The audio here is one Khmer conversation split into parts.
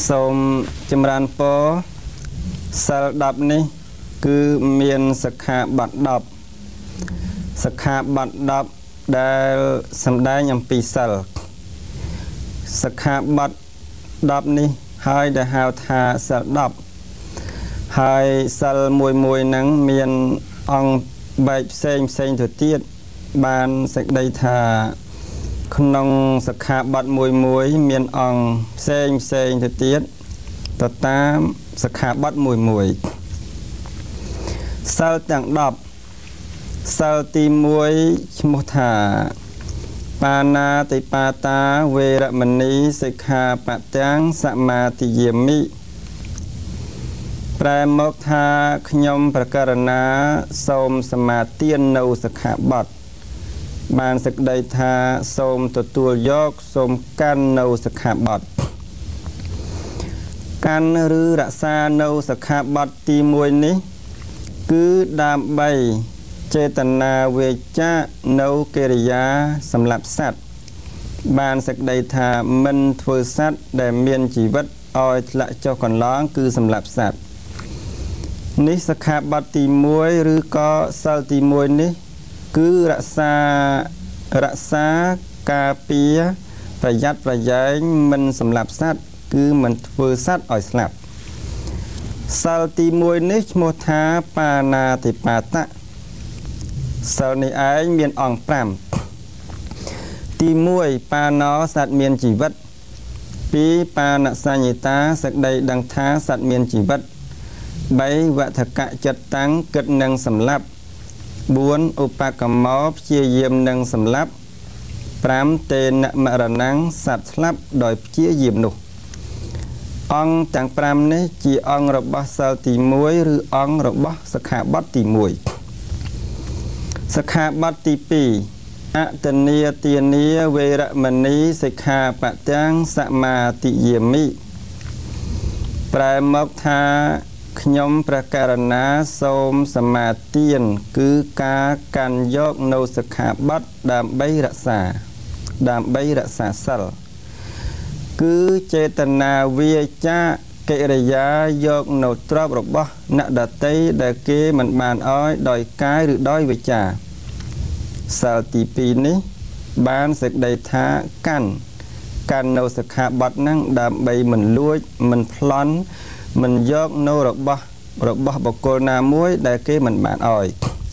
សូមចម្រើនពរសិល10នេះគឺមានសិក្ខាបទ10សិក្ខាបទ10ដែលសម្ដែងអំពីសិលសិក្ខាបទ10នេះហើយដែលហៅថាសិល10ហើយសិលមួយហ្នឹងមានអង្គបែបផ្សេងទៅទៀតបានសេចក្តីថាក្នុងសិក្ខាបទមួយមានអង្គផ្សេងទៅទៀតទៅតាមសិក្ខាបទមួយសិលទាំង10សិលទី1ឈ្មោះថាបាណាតិបាតាវេរមណីសិក្ខាបទាំងសមាទិយាមិប្រែមកថាខ្ញុំប្រកាសណាសូមសមាទាននៅសិក្ខាបទបានសេចក្តីថាសូមទទួលយកសូមកាន់នៅសិក្ខាបទកាន់ឬរក្សានៅសិក្ខាបទទី1នេះគឺដើម្បីចេតនាវេចានៅកិរិយាសម្រាប់សត្វបានសេចក្តីថាមិនធ្វើសត្វដែលមានជីវិតឲ្យធ្លាក់ចុះកន្លងគឺសម្រាប់សត្វនេះសិក្ខាបទទី1ឬក៏សិលទី1នេះគឺរក្សាការពារប្រយ័ត្នប្រយែងមិនសម្លាប់សត្វគឺមិនធ្វើសត្វឲ្យស្លាប់សិលទី1នេះឈ្មោះថាបាណាតិបាតៈសិលនេះឯងមានអង្គ5ទី1បាណោសត្វមានជីវិត2បាណសញ្ញតាសេចក្តីដឹងថាសត្វមានជីវិត3វថកៈចិត្តតាំងគិតនឹងសម្លាប់4ឧបកម្មោព្យាយាមនឹងសម្លាប់5តេនមរណង្សត្វស្លាប់ដោយព្យាយាមនោះអង្គទាំង5នេះជាអង្គរបស់សិលទី1ឬអង្គរបស់សិក្ខាបទទី1សិក្ខាបទទី2អតនីទានាវេរមណីសិក្ខាបទាំងសមាទិយាមិប្រែមកថាខ្ញុំព្រះករុណាសូមសមាទានគឺការកាន់យកនៅសិក្ខាបទដើម្បីរក្សាសិលគឺចេតនាវាចាកិរិយាយកនៅទ្រព្យរបស់អ្នកដតីដែលគេមិនបានឲ្យដោយកាយឬដោយវាចាសិលទី2នេះបានសេចក្តីថាកាន់នៅសិក្ខាបទហ្នឹងដើម្បីមិនលួចមិនប្លន់មិនយកនៅរបស់បុគ្គលណាមួយដែលគេមិនបានឲ្យ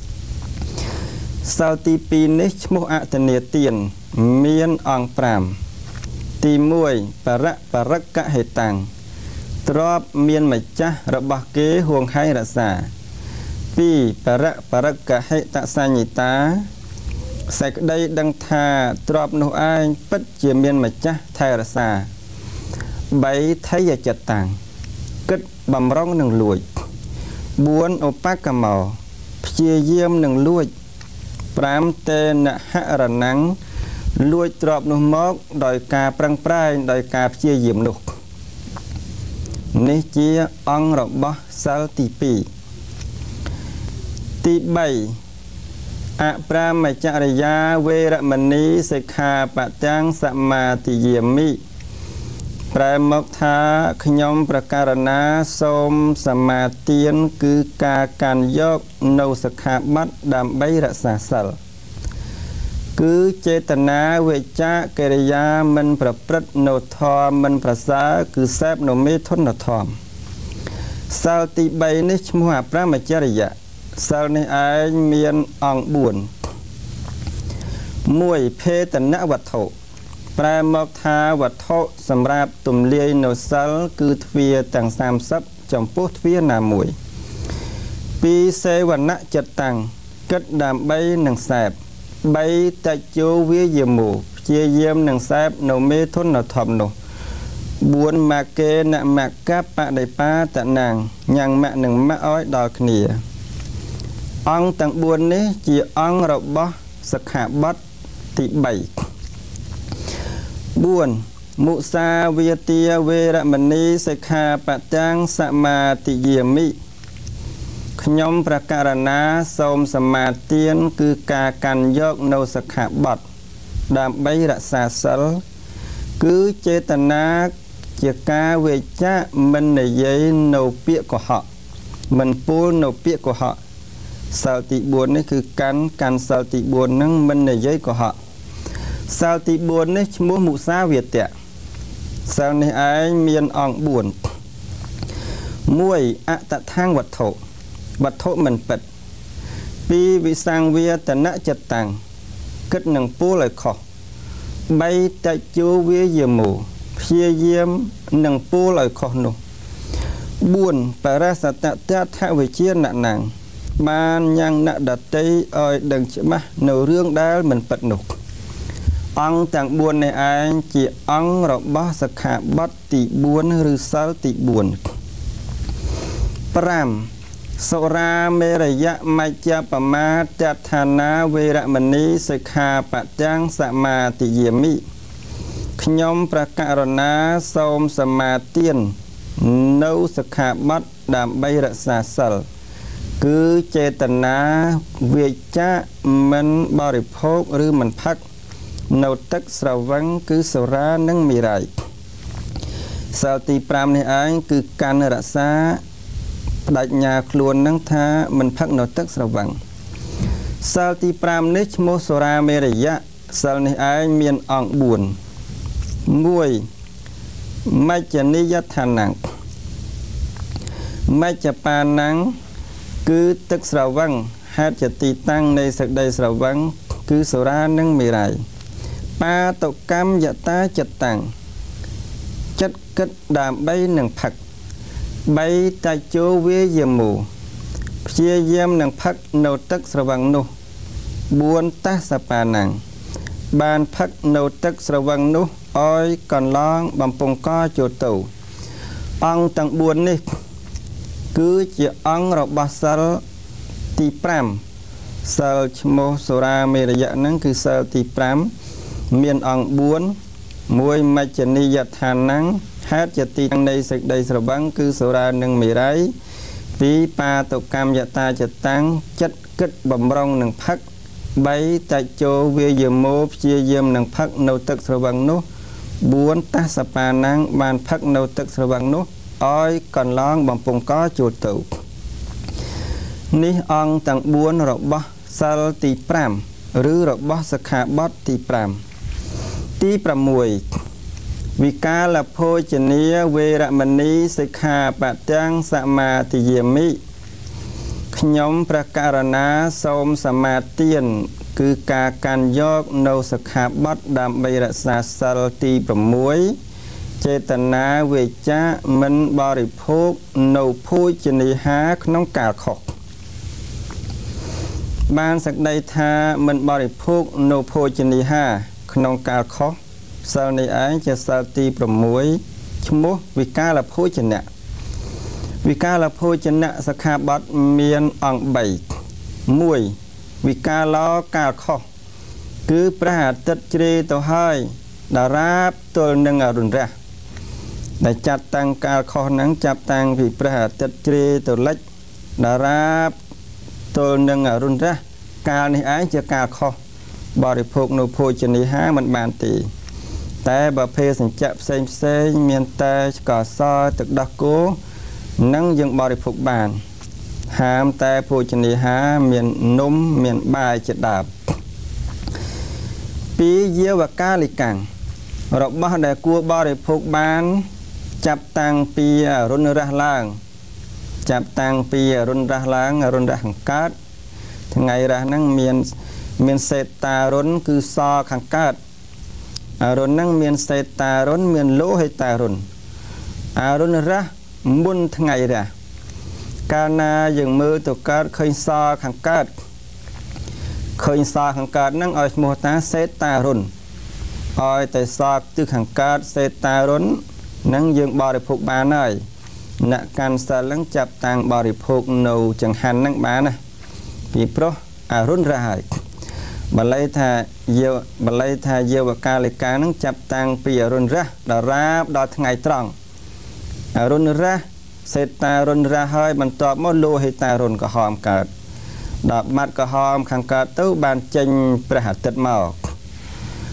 សិលទី2នេះឈ្មោះអតនីទានមានអង្គ5ទី1បរកហេតាំងទ្របមានម្ចាស់របស់គេហួងហែងរក្សា2បរកហេតសញ្ញតាសេចក្តីដឹងថាទ្របនោះឯងពិតជាមានម្ចាស់ថែរក្សា3ថយចិត្តតាំងគិតបំរុងនឹងលួច4ឧបកម្មោព្យាយាមនឹងលួច5តេនហរណង្សលួចទ្រព្យនោះមកដោយការប្រឹងប្រែងដោយការព្យាយាមនោះនេះជាអង្គរបស់សិលទី2ទី3អប្រាមចរិយាវេរមណីសិក្ខាបទាំងសមាទិយាមិប្រែមកថាខ្ញុំព្រះករុណាសូមសមាទានគឺការកាន់យកនៅសិក្ខាបទដើម្បីរក្សាសិលគឺចេតនាវិជ្ជាកិរិយាមិនប្រព្រឹត្តនៅធម៌មិនប្រសើរគឺសេពនៅមេធនធម៌សិលទី3នេះឈ្មោះអប្រាមចរិយៈសិលនេះឯងមានអង្គ4 1ភេទនវត្ថុប្រែមកថាវត្ថុសម្រាប់ទំលាយនៅសិលគឺទ្វារទាំង30ចំពោះទ្វារណាមួយ2សេវនៈចិត្តតាំងគិតដើម្បីនឹងសែប3តេជោវាយាមោព្យាយាមនឹងសែបនៅមេធនធម្មនោះ4មកេណមកបដិបាតនាងញ៉ាំងម៉ាក់នឹងម៉ាក់ឲ្យដល់គ្នាអង្គទាំង4នេះជាអង្គរបស់សិក្ខាបទទី3 4មុសាវាទាវេរមណីសិក្ខាបទាំងសមាទិយាមិខ្ញុំព្រះករុណាសូមសមាទានគឺការកាន់យកនៅសិក្ខាបទដើម្បីរក្សាសិលគឺចេតនាជាការវេចាមិននិយាយនៅពាក្យកុហកមិនពោលនៅពាក្យកុហកសាលទី4នេះគឺកាន់សាលទី4ហ្នឹងមិននិយាយកុហកសាលទី4នេះឈ្មោះមុសាវាទៈសាលនេះឯងមានអង្គ4 1អតថាងវត្ថុមិនពិត2វិសង្វាតនចិត្តតាំងគិតនឹងពោលឲ្យខុស3តជោវាយមោព្យាយាមនឹងពោលឲ្យខុសនោះ4បរសតតថវិជាណណាំងបានញ៉ាំងណដតីឲ្យដឹងច្បាស់នៅរឿងដែលមិនពិតនោះអង្គទាំង4នេះឯងជាអង្គរបស់សិក្ខាបទទី4ឬសិលទី4 5សុរាមេរយៈមជ្ជបមាតដ្ឋានាវេរមណីសិក្ខាបទាំងសមាទិយាមិខ្ញុំប្រកាសរណាសូមសមាទាននៅសិក្ខាបទដើម្បីរក្សាសិលគឺចេតនាវាចាមិនបរិភោគឬមិនផឹកនៅទឹកស្រវឹងគឺសុរានិងមីរ៉ៃសិលទី5នេះឯងគឺកាន់រក្សាបដិញ្ញាខ្លួននឹងថាមិនផឹកនៅទឹកស្រវឹងសិលទី5នេះឈ្មោះសុរាមេរយៈសិលនេះឯងមានអង្គ4 1មជ្ជនិយដ្ឋានំមជ្ជបាណំគឺទឹកស្រវឹងហេតុជាទីតាំងនៃសេចក្តីស្រវឹងគឺសុរានិងមីរ៉ៃបាតុកម្មយតាចិត្តតាំងចិត្តគិតដើម្បីនឹងផឹក3តជោវាយមោព្យាយាមនឹងផឹកនៅទឹកស្រវឹងនោះ4តសបាណំបានផឹកនៅទឹកស្រវឹងនោះឲ្យកន្លងបំពង់កចូលទៅអង្គទាំង4នេះគឺជាអង្គរបស់សិលទី5សិលឈ្មោះសុរាមេរយៈហ្នឹងគឺសិលទី5មានអង្គ4 1មជ្ជនិយដ្ឋានំហេតុជាទីតាំងនៃសេចក្តីស្រវឹងគឺសុរានិងមីរ៉ៃ2បាតុកម្មយតាចតាំងចិត្តគិតបំរុងនឹងផឹក3តជោវាយមោព្យាយាមនឹងផឹកនៅទឹកស្រវឹងនោះ4តសបាណំបានផឹកនៅទឹកស្រវឹងនោះឲ្យកន្លងបំពង់កចូលទៅនេះអង្គទាំង4របស់សិលទី5ឬរបស់សិក្ខាបទទី5ទី6វិកាលភោជនីវេរមណីសិក្ខាបទាំងសមាទិយាមិខ្ញុំព្រះករណាសូមសមាទានគឺការកាន់យកនៅសិក្ខាបទដើម្បីរក្សាសិលទី6ចេតនាវេចាមិនបរិភោគនៅភោជនីហាក្នុងកាលខុសបានសេចក្តីថាមិនបរិភោគនៅភោជនីហាក្នុងកាលខុសសិលនេះឯងជាសិលទី6ឈ្មោះវិកាលភោជនៈវិកាលភោជនៈសិក្ខាបទមានអង្គ3 1វិកាលកាលខុសគឺព្រះអាទិត្យជ្រេទៅហើយតារាបទល់នឹងអរុណរះដែលចាត់តាំងកាលខុសហ្នឹងចាប់តាំងពីព្រះអាទិត្យជ្រេទៅលិចតារាបទល់នឹងអរុណរះកាលនេះឯងជាកាលខុសបរិភោគនៅភោជនីហាមិនបានទេតែបើភេសញ្ចៈផ្សេងមានតែស្ករសទឹកដោះគោនឹងយើងបរិភោគបានហាមតែភោជនីហាមាននំមានបាយជាដើម2យាវកាលិកាំងរបស់ដែលគួរបរិភោគបានចាប់តាំងពីអរុណរះឡើងចាប់តាំងពីអរុណរះឡើងអរុណរះខាងកើតថ្ងៃរះហ្នឹងមានសេតារុនគឺសខាងកើតអរុណហ្នឹងមានសេតារុនមានលោហិតារុនអរុណរះមុនថ្ងៃរះកាលណាយើងមើលទៅកើតឃើញសខាងកើតឃើញសខាងកើតហ្នឹងឲ្យឈ្មោះថាសេតារុនឲ្យតែសទិសខាងកើតសេតារុនហ្នឹងយើងបរិភោគបានហើយអ្នកកាន់សិលហ្នឹងចាប់តាំងបរិភោគនៅចង្ហាន់ហ្នឹងបានណាពីព្រោះអរុណរះហើយបាលីថាយាវកាលិកាហ្នឹងចាប់តាំងពីអរុណរះដល់រាបដល់ថ្ងៃត្រង់អរុណរះសេតារុនរះហើយបន្ទាប់មកលោហិតារុនក្រហមកើតដល់បាត់ក្រហមខាងកើតទៅបានចេញព្រះអាទិត្យមក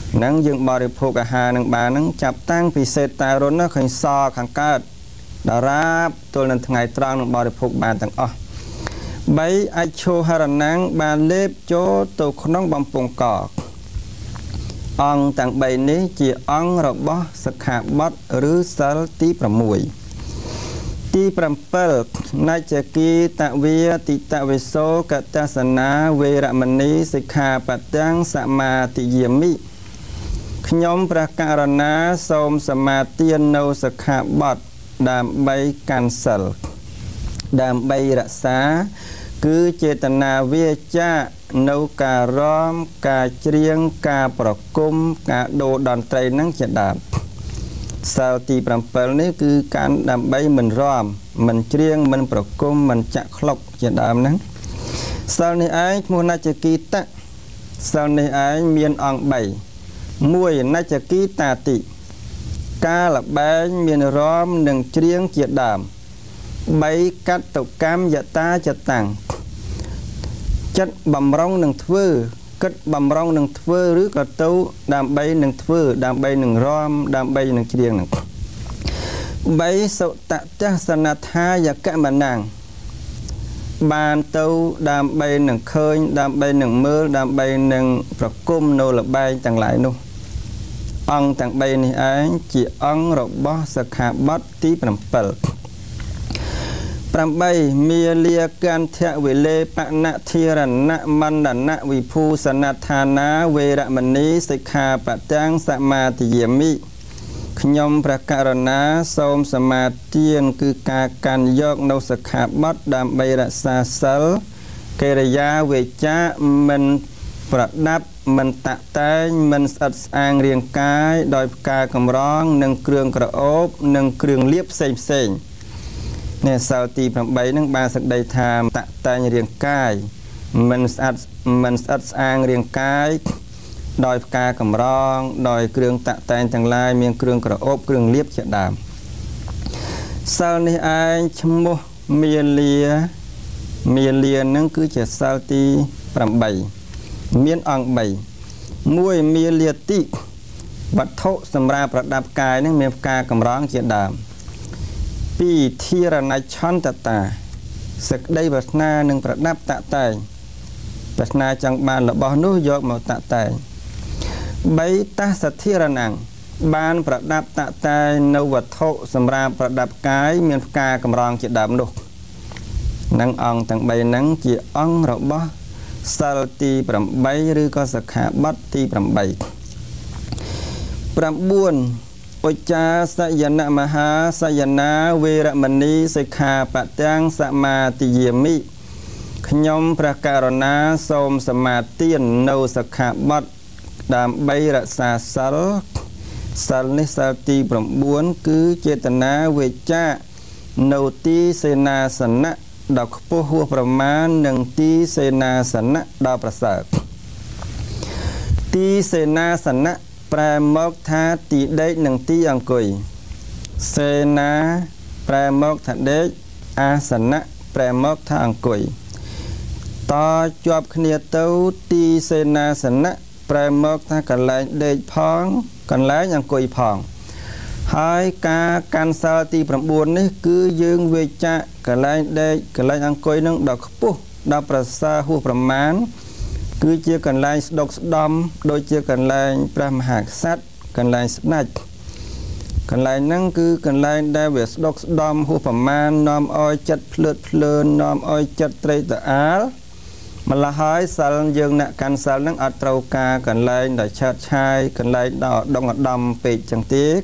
นังยังบริโภคอาหารนังบานังจับตั้งพิเศษตารุนนักขันซอขังกัดดาราบตัวนั้นไงตรังนังบริโภคบานต่างอ๋อใบไอโชหารนังบานเล็บโจตัวขนมบำปงกอกองต่างใบนี้จีองระบอสขาบัดหรือสารตีประมวยตีประเปิลนายจักีตะเวียติตะเวโซกัตตาสนาเวรมณีสิกขาปัตตังสมาติเยมิขยมประการณาสมสมาเตียนโนสขาบัดดามใบกันเซลดามใบรักษาคือเจตนาเวียจ้าโนการ้อมกาเจียงกาประกุมกาโดดอนไตรนั่งจะดาบสาวตีปรำเปิลนี่คือการดามใบมันร้อมมันเจียงมันประกุมมันจะคลอกจะดามนั้นสาวในไอ้มูนาจกีตะสาวในไอ้เมียนอ่องใบมวยนาจกีตาติกาละใบเมียนร้อมหนึ่งเจียงเจียดามใบกัดตกกามยะตาจะต่างจัดบำร้องหนึ่งทวกัดบำร้องหนึ่งทวหรือกระตู้ดามใบหนึ่งทวดามใบหนึ่งร้อมดามใบหนึ่งเจียงหนึ่งใบสุตะจัสนาทายกะมันนางบานเต้าดามใบหนึ่งเคยดามใบหนึ่งมือดามใบหนึ่งประกุมโนละใบต่างหลายนู่องต่างใบนี้ไอ้จีองรบบสขาบัดที่ปรำเปิลปรำใบเมียเลียกันเทวเลปะนะทีรณะมันดนะวิภูสนาธานาเวรมณีสิกขาปัจจังสมาติเยมิขยมประการณาสมสมาเตียนคือการยกนสขาบัดดามใบรักษาเซลเกรยาเวจ้ามันประดับมันตะแตงมันสัดอ้างเรียงกายโดยการกำร้องหนึ่งเครื่องกระอบหนึ่งเครื่องเลียบเซ็งเนี่ยสาวตีพรำใบนั่งบาสักใดทามตะแตงเรียงกายมันสัดอ้างเรียงกายโดยการกำร้องโดยเครื่องตะแตงต่างลายมีเครื่องกระอบเครื่องเลียบเฉดามสาวในไอชมเมียเลียนั่งคือจะสาวตีพรำใบเมียนอ่างใบมวยเมียเลียติวัตถุสำราประดับกายนั่งเมียกากำร้องเจดามปีที่ระนัยช้อนตะตาศึกได้บัตนาหนึ่งประดับตะไตบัตนาจังบานละบอนุยกมาตะไตใบตาสัทธิระนังบานประดับตะไตนวัตถุสำราประดับกายเมียกากำร้องเจดามนุนังอ่างตั้งใบนังเจีอ่องระบอสารตีปรำใบหรือก็สขาบัดตีปรำใบปรำบุญอุจาสยนะมหาสยนาเวรมณีสิกขาปัจจังสมาติเยมิขยมประการณาสมสมาเตียนโนสขาบัดดามใบรักษาสัลนิสารตีปรำบุญคือเจตนาเวจ้าโนตีเสนาสนะดอกพหัวประมาณหนึ่งตีเสนาสนะดาวประเสริฐตีเสนาสนะแปรมกธาตีได้หนึ่งตีอังกุยเสนาแปรมกธาได้อาสนะแปรมกธาอังกุยต่อจวบเขียเต้าตีเสนาสนะแปรมกธากันไหลได้พองกันไหลอังกุยพองหายการสาตีประบุนนี่คือยืงเวจะกะไลได้กะไลอังกอยนึงดอกปุ๊ดาวประสาหัวประมาณคือเจียกันไลดอกดอมโดยเจียกันไลพระมหากษัตริย์กันไลสนัดกันไลนั่งคือกันไลได้เวสดอกดอมหัวประมาณน้อมอ้อยจัดเพลินน้อมอ้อยจัดไตรตะอาลมันละหายสัลยืงนักการสัลนั่งอัตรากากันไลได้ชาติชายกันไลดอกดองดำเป็ดจังเต๊ก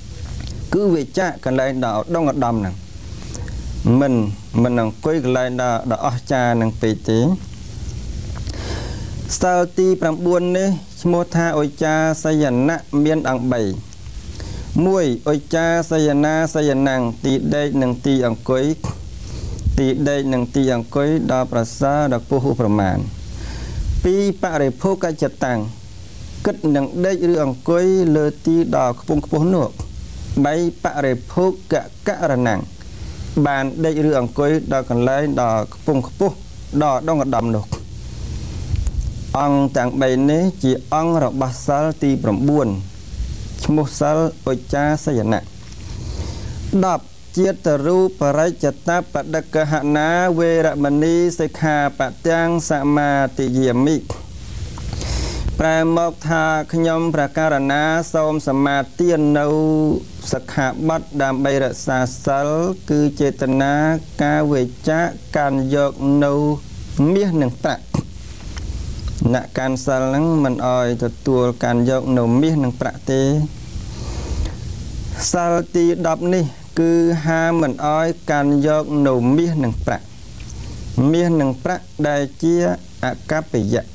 cứ về cha cần lại đạo đông ở đầm nè mình năng quay lại đạo ở cha năng bị tí sau ti pram buôn nè mua tha ôi cha say nạ miên ăn bảy muôi ôi cha say năng ti đây năng ti ăn quấy ti đây năng ti ăn quấy đạo prasa đạo puhu praman pi pare phoka chặt tàng cất năng đây rư ăn quấy lơ ti đạo phung phun nuộtใบปะเรพุกะกะระนังบานได้เรื่องก้อยดอกกันไล่ดอกปุ่งปุ๊ดอกดองกระดำดอกអង្គទាំង3នេះជាអង្គរបស់សិលទី9ឈ្មោះសិលឧច្ចាសយណៈ10ជាតិរូបរិច្ចតបដកហណាវេរមណីសិក្ខាបទាំងសមាទិយាមិប្រែមកថាខ្ញុំព្រះករណាសូមសមាទាននៅសិក្ខាបទដើម្បីរក្សាសិលគឺចេតនាការវេចាការយកនៅមាសនិងប្រាក់អ្នកកាន់សិលហ្នឹងមិនអោយទទួលការយកនៅមាសនិងប្រាក់ទេសិលទី10នេះគឺហាមមិនអោយការយកនៅមាសនិងប្រាក់មាសនិងប្រាក់ដែលជាអកប្បយៈ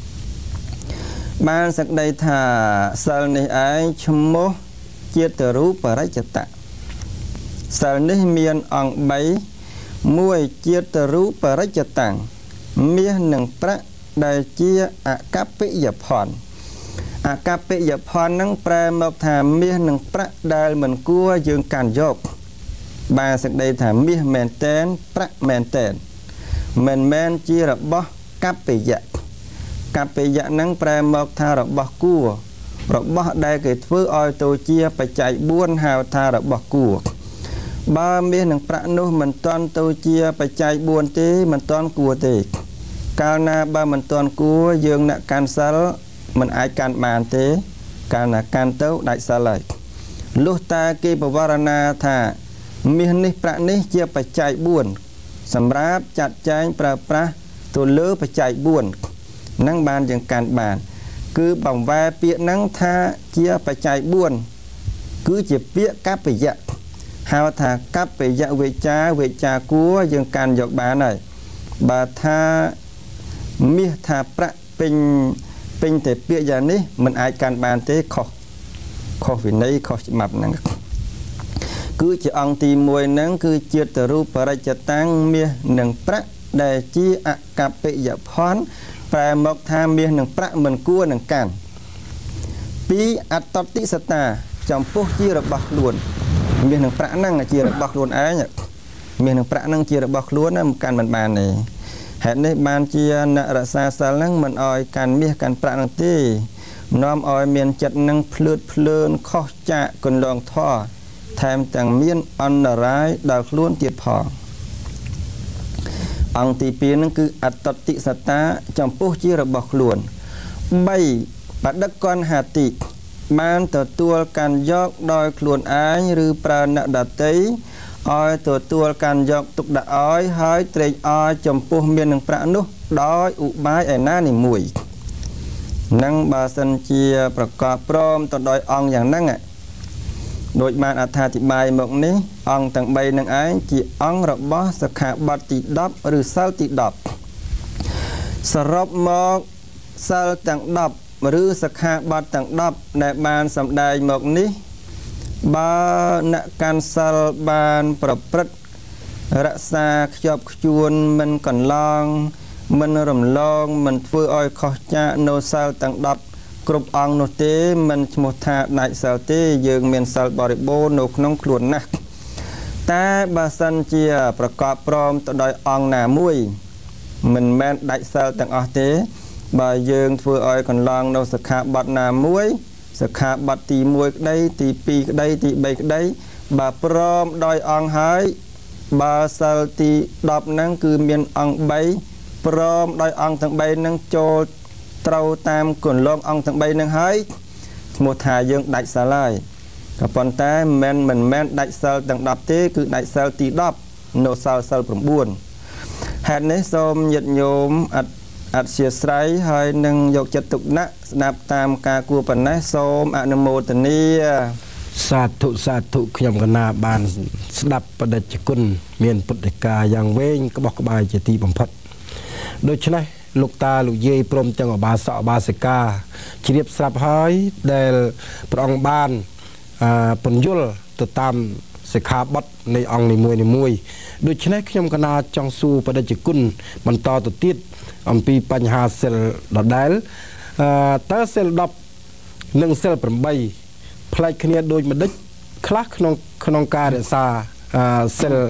បានសក្តីថាសិលនេះឯងឈ្មោះជាតិរូបរិច្ចតៈសិលនេះមានអង្គ3មួយជាតិរូបរិច្ចតាំងមាសនិងប្រាក់ដែលជាអកប្បយភ័ណ្ឌអកប្បយភ័ណ្ឌនឹងប្រែមកថាមាសនិងប្រាក់ដែលមិនគួរយើងកាន់យកបានសក្តីថាមាសមែនតែនប្រាក់មែនតែនមិនមែនជារបស់កប្បយៈកប្បយៈនឹងប្រែមកថារបស់គួររបស់ដែលគេធ្វើឲ្យទៅជាបច្ច័យ4ហៅថារបស់គួរបើមាសនិងប្រាក់នោះមិនទាន់ទៅជាបច្ច័យ4ទេមិនទាន់គួរទេកាលណាបើមិនទាន់គួរយើងអ្នកកាន់សិលមិនអាចកាន់បានទេកាលណាកាន់ទៅដាច់សិលហើយលុះតាគេបវរណាថាមាសនេះប្រាក់នេះជាបច្ច័យ4សម្រាប់ចាត់ចែងប្រើប្រាស់ទៅលើបច្ច័យ4នឹងបានយើងកាន់បានគឺបំវែពាក្យហ្នឹងថាជាបច្ច័យ4គឺជាពាក្យកប្បយៈហៅថាកប្បយៈវិចាគួរយើងកាន់យកបានហើយបើថាមាសថាប្រាក់ពេញតែពាក្យយ៉ាងនេះមិនអាចកាន់បានទេខុសវិន័យខុសច្បាប់ហ្នឹងគឺជាអង្គទី1ហ្នឹងគឺជាតិរូបរិច្ចតាំងមាសនិងប្រាក់ដែលជាអកប្បយភ័ណ្ឌប្រែមកថាមាសនិងប្រាក់មិនគួរនឹងកាន់2អតតិសតាចំពោះជារបស់ខ្លួនមាសនិងប្រាក់ហ្នឹងជារបស់ខ្លួនឯងមាសនិងប្រាក់ហ្នឹងជារបស់ខ្លួនណាមិនកាន់មិនបានទេហេតុនេះបានជាអ្នករក្សាសិលហ្នឹងមិនអោយកាន់មាសកាន់ប្រាក់ហ្នឹងទេនាំឲ្យមានចិត្តនឹងភ្លឿនខុសចាកគន្លងធម៌ថែមទាំងមានអន្តរាយដល់ខ្លួនទៀតផងអង្គទី2ហ្នឹងគឺអតតិសតាចំពោះជារបស់ខ្លួន3បដិកនហាតិបានទទួលកាន់យកដោយខ្លួនឯងឬប្រើអ្នកដទៃឲ្យទទួលកាន់យកទុកដាក់ឲ្យហើយត្រេកអរចំពោះមាននឹងប្រាក់នោះដោយឧបាយឯណានីមួយនឹងបើសិនជាប្រកបព្រមទៅដោយអង្គយ៉ាងហ្នឹងដោយបានអត្ថាធិប្បាយមកនេះអង្គទាំង3នឹងឯងជាអង្គរបស់សិក្ខាបទទី10ឬសិលទី10សរុបមកសិលទាំង10ឬសិក្ខាបទទាំង10ដែលបានសម្ដែងមកនេះបើអ្នកកាន់សិលបានប្រព្រឹត្តរក្សាខ្ជាប់ខ្ជួនមិនកន្លងមិនរំលងមិនធ្វើឲ្យខុសចាកនៅសិលទាំង10គ្រប់អង្គនោះទេមិនឈ្មោះថាដាច់សិលទេយើងមានសិលបរិបូរណ៍នៅក្នុងខ្លួនណាស់តែបើសិនជាប្រកបព្រមទៅដោយអង្គណាមួយមិនមែនដាច់សិលទាំងអស់ទេបើយើងធ្វើឲ្យកន្លងនៅសិក្ខាបទណាមួយសិក្ខាបទទី1ក្តីទី2ក្តីទី3ក្តីបើព្រមដោយអង្គហើយបើសិលទី10ហ្នឹងគឺមានអង្គ3ព្រមដោយអង្គទាំង3ហ្នឹងចូលត្រូវតាមគន្លងអង្គទាំង3ហ្នឹងហើយឈ្មោះថាយើងដាច់សិលហើយក៏ប៉ុន្តែមិនមែនដាច់សិលទាំង10ទេគឺដាច់សិលទី10នៅសិល9ហេតុនេះសូមញាតិញោមអធិស្ឋានហើយនឹងយកចិត្តទុកដាក់ស្ដាប់តាមការគួរប៉ុណ្ណេះសូមអនុមោទនាសាធុខ្ញុំកណាបានស្ដាប់បដិជ្ជគុណមានពុទ្ធិកាយ៉ាងវែងក្បោះក្បាយជាទីបំផុតដូច្នេះលោកតាលោកយាយព្រមទាំងអបាសកអបាសិកាជ្រាបស្រាប់ហើយដែលព្រះអង្គបានពន្យល់ទៅតាមសិក្ខាបទនៃអង្គនីមួយដូច្នេះខ្ញុំកណាចង់សួរបដិជ្ជគុណបន្តទៅទៀតអំពីបញ្ហាសិលដដែលតើសិល10និងសិល8ផ្លែកគ្នាដូចម្ដេចខ្លះក្នុងការរក្សាសិល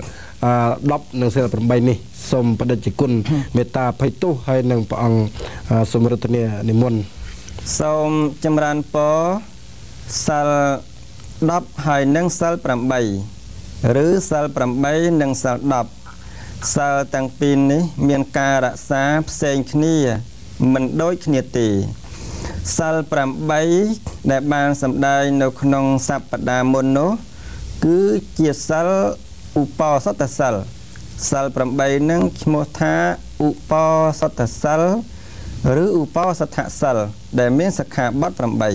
10និងសិល8នេះសូមបដិជគុណមេត្តាភ័យទោសហើយនឹងព្រះអង្គសូមរតនានិមន្តសូមចម្រើនពរសិល10ហើយនឹងសិល8ឬសិល8និងសិល10សិលទាំងពីរនេះមានការរក្សាផ្សេងគ្នាមិនដូចគ្នាទេសិល8ដែលបានសម្ដែងនៅក្នុងសប្តាហ៍មុននោះគឺជាសិលឧបោសថសិលសិល8នឹងឈ្មោះថាឧបោសថសិលឬឧបោសថសិលដែលមានសិក្ខាបទ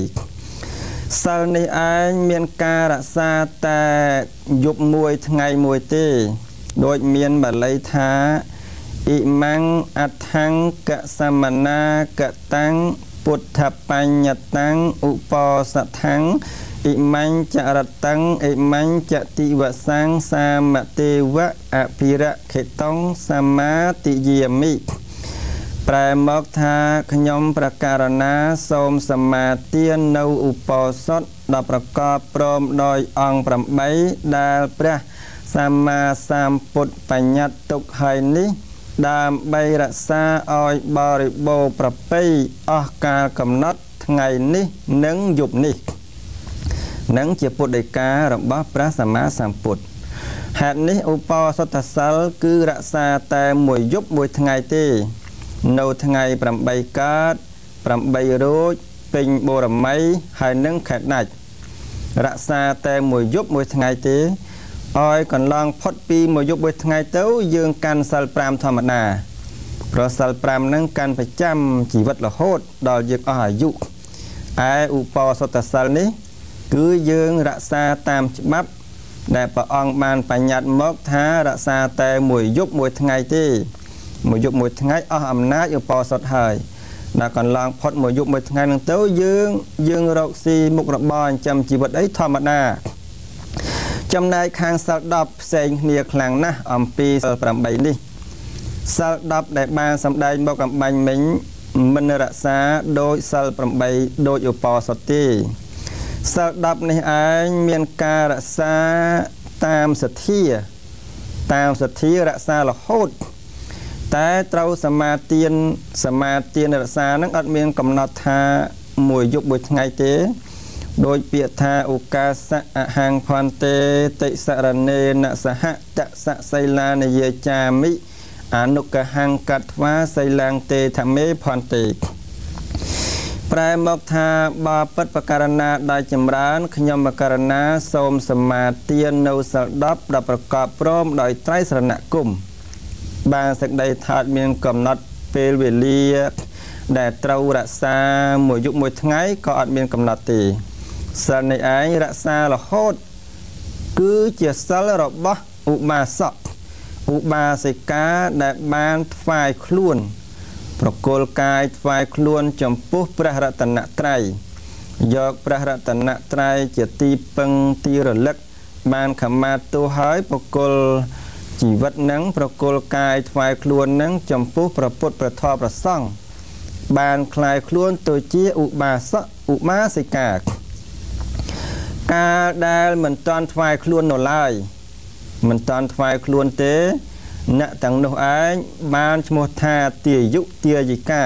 8សិលនេះឯងមានការរក្សាតែយប់មួយថ្ងៃមួយទេដូចមានបាលីថាអ៊ីម៉ាំងអដ្ឋังកសមណាកតាំងពុទ្ធបញ្ញតាំងឧបោសថੰអ៊ីម៉ាញ់ចរតាំងអ៊ីម៉ាញ់ចតិវសាំងសាមទេវៈអភិរខេតុងសមាតិយាមិប្រែមកថាខ្ញុំប្រការណាសូមសមាទាននៅឧបោសថដល់ប្រកបព្រមដោយអង្គ8ដែលព្រះសម្មាសម្ពុទ្ធបញ្ញត្តិទុកហើយនេះដើម្បីរក្សាឲ្យបរិបូរណ៍ប្រពៃអស់កាលកំណត់ថ្ងៃនេះនិងយប់នេះនឹងជាពុទ្ធដីការបស់ព្រះសម្មាសម្ពុទ្ធហេតុនេះឧបោសថសិលគឺរក្សាតែមួយយប់មួយថ្ងៃទេនៅថ្ងៃ8កើត8រោចពេញបូរមីហើយនឹងខែដាច់រក្សាតែមួយយប់មួយថ្ងៃទេឲ្យកន្លងផុតពីមួយយប់មួយថ្ងៃទៅយើងកាន់សិល5ធម្មតាព្រោះសិល5ហ្នឹងកាន់ប្រចាំជីវិតរហូតដល់យើងអស់អាយុឯឧបោសថសិលនេះគឺយើងរក្សាតាមច្បាប់ដែលព្រះអង្គបានបញ្ញត្តិមកថារក្សាតែមួយយប់មួយថ្ងៃទេមួយយប់មួយថ្ងៃអស់អំណាចឧបោសថហើយដល់កន្លងផុតមួយយប់មួយថ្ងៃហ្នឹងទៅយើងរកស៊ីមុខរបរចិញ្ចឹមជីវិតអីធម្មតាចំណែកខាងសិល10ផ្សេងគ្នាខ្លាំងណាស់អំពីសិល8នេះសិល10ដែលបានសម្ដែងមកអំបញ្ញមិញមិនរក្សាដោយសិល8ដោយឧបោសថទេសិល10នេះឯងមានការរក្សាតាមសទ្ធារក្សារហូតតែត្រូវសមាទានរក្សានឹងអត់មានកំណត់ថាមួយយប់មួយថ្ងៃទេដោយពាក្យថាឧកាសៈអហង្ផន្តេតិសរណេនសហតសសៃលានយាចាមិអនុកហង្កត្វាសៃឡាងទេធមេផន្តេប្រែមកថាបើពិតបករណាដោយចម្រើនខ្ញុំបករណាសូមសមាទាននៅសិល10ដល់ប្រកបព្រមដោយត្រៃសរណគមបានសេចក្តីថាមានកំណត់ពេលវេលាដែលត្រូវរក្សាមួយយប់មួយថ្ងៃក៏អត់មានកំណត់ទេសិលនេះឯងរក្សារហូតគឺជាសិលរបស់ឧបាសកឧបាសិកាដែលបានថ្វាយខ្លួនប្រគល់កាយថ្វាយខ្លួនចំពោះព្រះរតនត្រ័យយកព្រះរតនត្រ័យជាទីពឹងទីរលឹកបានខមាទោសហើយប្រគល់ជីវិតនឹងប្រគល់កាយថ្វាយខ្លួននឹងចំពោះព្រះពុទ្ធព្រះធម៌ព្រះសង្ឃបានคลายខ្លួនទៅជាឧបាសកឧបាសិកាកាលដែលមិនតាន់ថ្វាយខ្លួននៅឡើយមិនតាន់ថ្វាយខ្លួនទេអ្នកទាំងនោះឯងបានឈ្មោះថាទាយុទាយិកា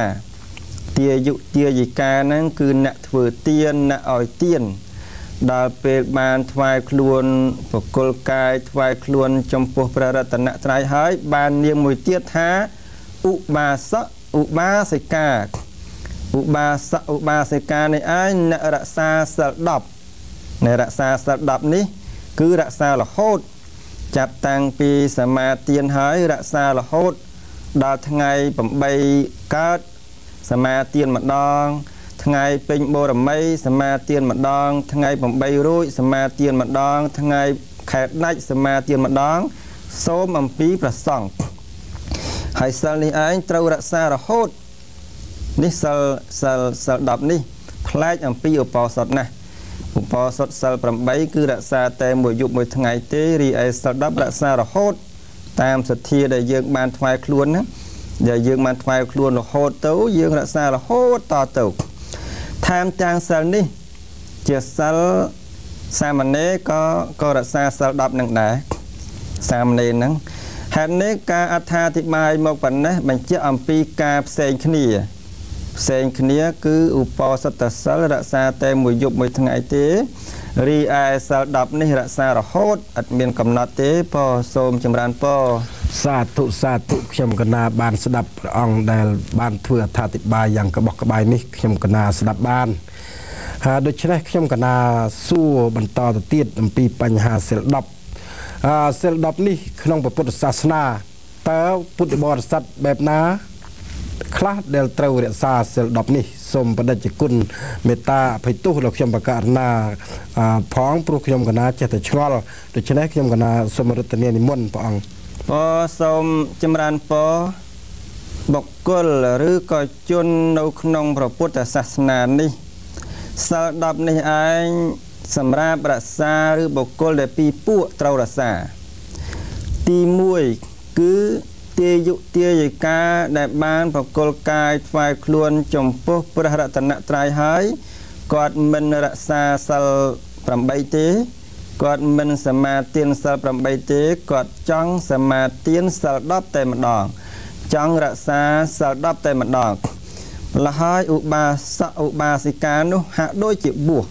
ហ្នឹងគឺអ្នកធ្វើទានអ្នកឲ្យទានដល់ពេលបានថ្វាយខ្លួនប្រគល់កាយថ្វាយខ្លួនចំពោះព្រះរតនត្រ័យហើយបាននាមមួយទៀតថាឧបាសកឧបាសិកាឧបាសិកានេះឯងអ្នករក្សាសិល10អ្នករក្សាសិល10នេះគឺរក្សារហូតចាប់តាំងពីសមាទានហើយរក្សារហូតដល់ថ្ងៃ8កើតសមាទានម្ដងថ្ងៃពេញបូរមីសមាទានម្ដងថ្ងៃ8រោចសមាទានម្ដងថ្ងៃខែដាច់សមាទានម្ដងសូមអំពីព្រះសង្ឃហើយសិលនេះឯងត្រូវរក្សារហូតនេះសិល10នេះផ្លែកអំពីឧបោសថណាស់ឧបោសថសិល8គឺរក្សាតែមួយយប់មួយថ្ងៃទេរីឯសិល10រក្សារហូតតាមសទ្ធាដែលយើងបានថ្វាយខ្លួនណាដែលយើងបានថ្វាយខ្លួនរហូតទៅយើងរក្សារហូតតទៅថែមទាំងសិលនេះជាសិលសាមណេរក៏រក្សាសិល10នឹងដែរសាមណេរហ្នឹងហេតុនេះការអត្ថាធិប្បាយមកប៉ុណ្ណេះបញ្ជាក់អំពីការផ្សេងគ្នាគឺឧបោសថសិលរក្សាតែមួយយប់មួយថ្ងៃទេរីឯសិល10នេះរក្សារហូតអត់មានកំណត់ទេពោសូមចម្រើនពរសាធុខ្ញុំកណាបានស្ដាប់ព្រះអង្គដែលបានធ្វើអត្ថាធិប្បាយយ៉ាងក្បោះក្បាយនេះខ្ញុំកណាស្ដាប់បានហើយដូច្នេះខ្ញុំកណាសួរបន្តទៅទៀតអំពីបញ្ហាសិល10សិល10នេះក្នុងពុទ្ធសាសនាតើពុទ្ធបរិស័ទបែបណាខ្លះដែលត្រូវរក្សាសិល10នេះសូមបដិជ្ជគុណមេត្តាអភ័យទោសដល់ខ្ញុំបកករណាផងព្រោះខ្ញុំកណាចេះតែឆ្ងល់ដូច្នេះខ្ញុំកណាសូមរតនានិមន្តព្រះអង្គសូមចម្រើនពរបុគ្គលឬក៏ជននៅក្នុងព្រះពុទ្ធសាសនានេះសិល10នេះឯងសម្រាប់រក្សាឬបុគ្គលដែលពីរពួកត្រូវរក្សាទី1គឺទាយុទាយិកាដែលបានប្រគល់កាយថ្វាយខ្លួនចំពោះព្រះរតនត្រ័យហើយគាត់មិនរក្សាសិល8ទេគាត់មិនសមាទានសិល8ទេគាត់ចង់សមាទានសិល10តែម្ដងចង់រក្សាសិល10តែម្ដងលហើយឧបាសកឧបាសិកានោះហាក់ដូចជាបួស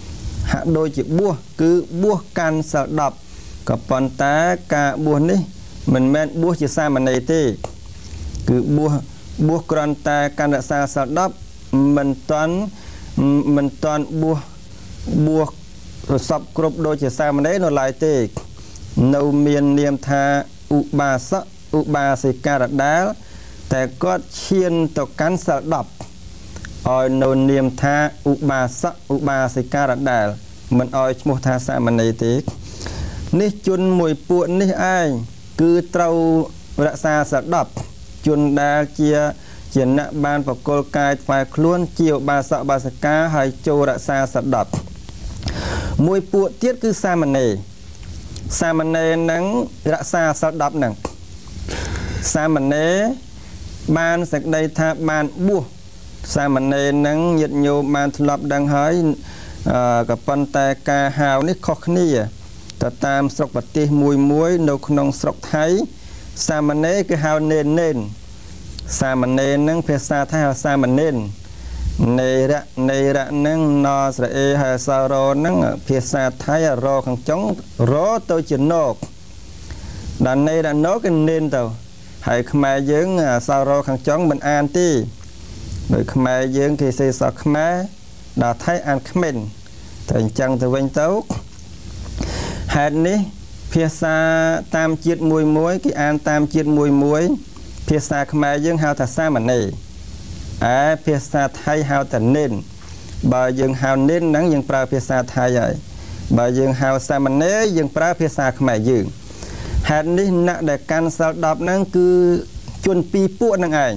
គឺបួសកាន់សិល10ក៏ប៉ុន្តែការបួសនេះមិនមែនបួសជាសាមណេរទេគឺបួសគ្រាន់តែកាន់រក្សាសិល10មិនតាន់បួសប្រសពគ្រប់ដូចជាសាមណេរនៅឡើយទេនៅមាននាមថាឧបាសកឧបាសិកាដដែលតែគាត់ឈានទៅកាន់សិល10ឲ្យនៅនាមថាឧបាសកឧបាសិកាដដែលមិនឲ្យឈ្មោះថាសាមណេរទេនេះជនមួយពួកនេះឯងគឺត្រូវរក្សាសិល10ជនដែលជាអ្នកបានបកលកាយថ្វាយខ្លួនជាឧបាសកឧបាសិកាហើយចូលរក្សាសិល10មួយពួកទៀតគឺសាមណេរនឹងរក្សាសិល10ហ្នឹងសាមណេរបានសេចក្តីថាបានបួសសាមណេរនឹងញាតិញោមបានធ្លាប់ដឹងហើយក៏ប៉ុន្តែការហៅនេះខុសគ្នាទៅតាមស្រុកប្រទេសមួយនៅក្នុងស្រុកថៃសាមណេរគឺហៅនេនសាមណេរនឹងភាសាថៃហៅសាមណេរនេរៈនឹងណស្រអេហើយសារោនឹងភាសាថៃរខាងចុងរទៅជាណកដល់នេរៈណកគឺនេនទៅហើយខ្មែរយើងសារោខាងចុងមិនអានទេដោយខ្មែរយើងគេសេសខ្មែរដល់ថៃអានគ្មិនតែអញ្ចឹងទៅវិញទៅហេតុនេះភាសាតាមជាតិមួយគេអានតាមជាតិមួយភាសាខ្មែរយើងហៅថាសាមណេរភាសាថៃហៅថានេនបើយើងហៅនេនហ្នឹងយើងប្រើភាសាថៃហើយបើយើងហៅសាមណេរយើងប្រើភាសាខ្មែរយើងហេតុនេះអ្នកដែលកាន់សិល10ហ្នឹងគឺជនពីរពួកហ្នឹងឯង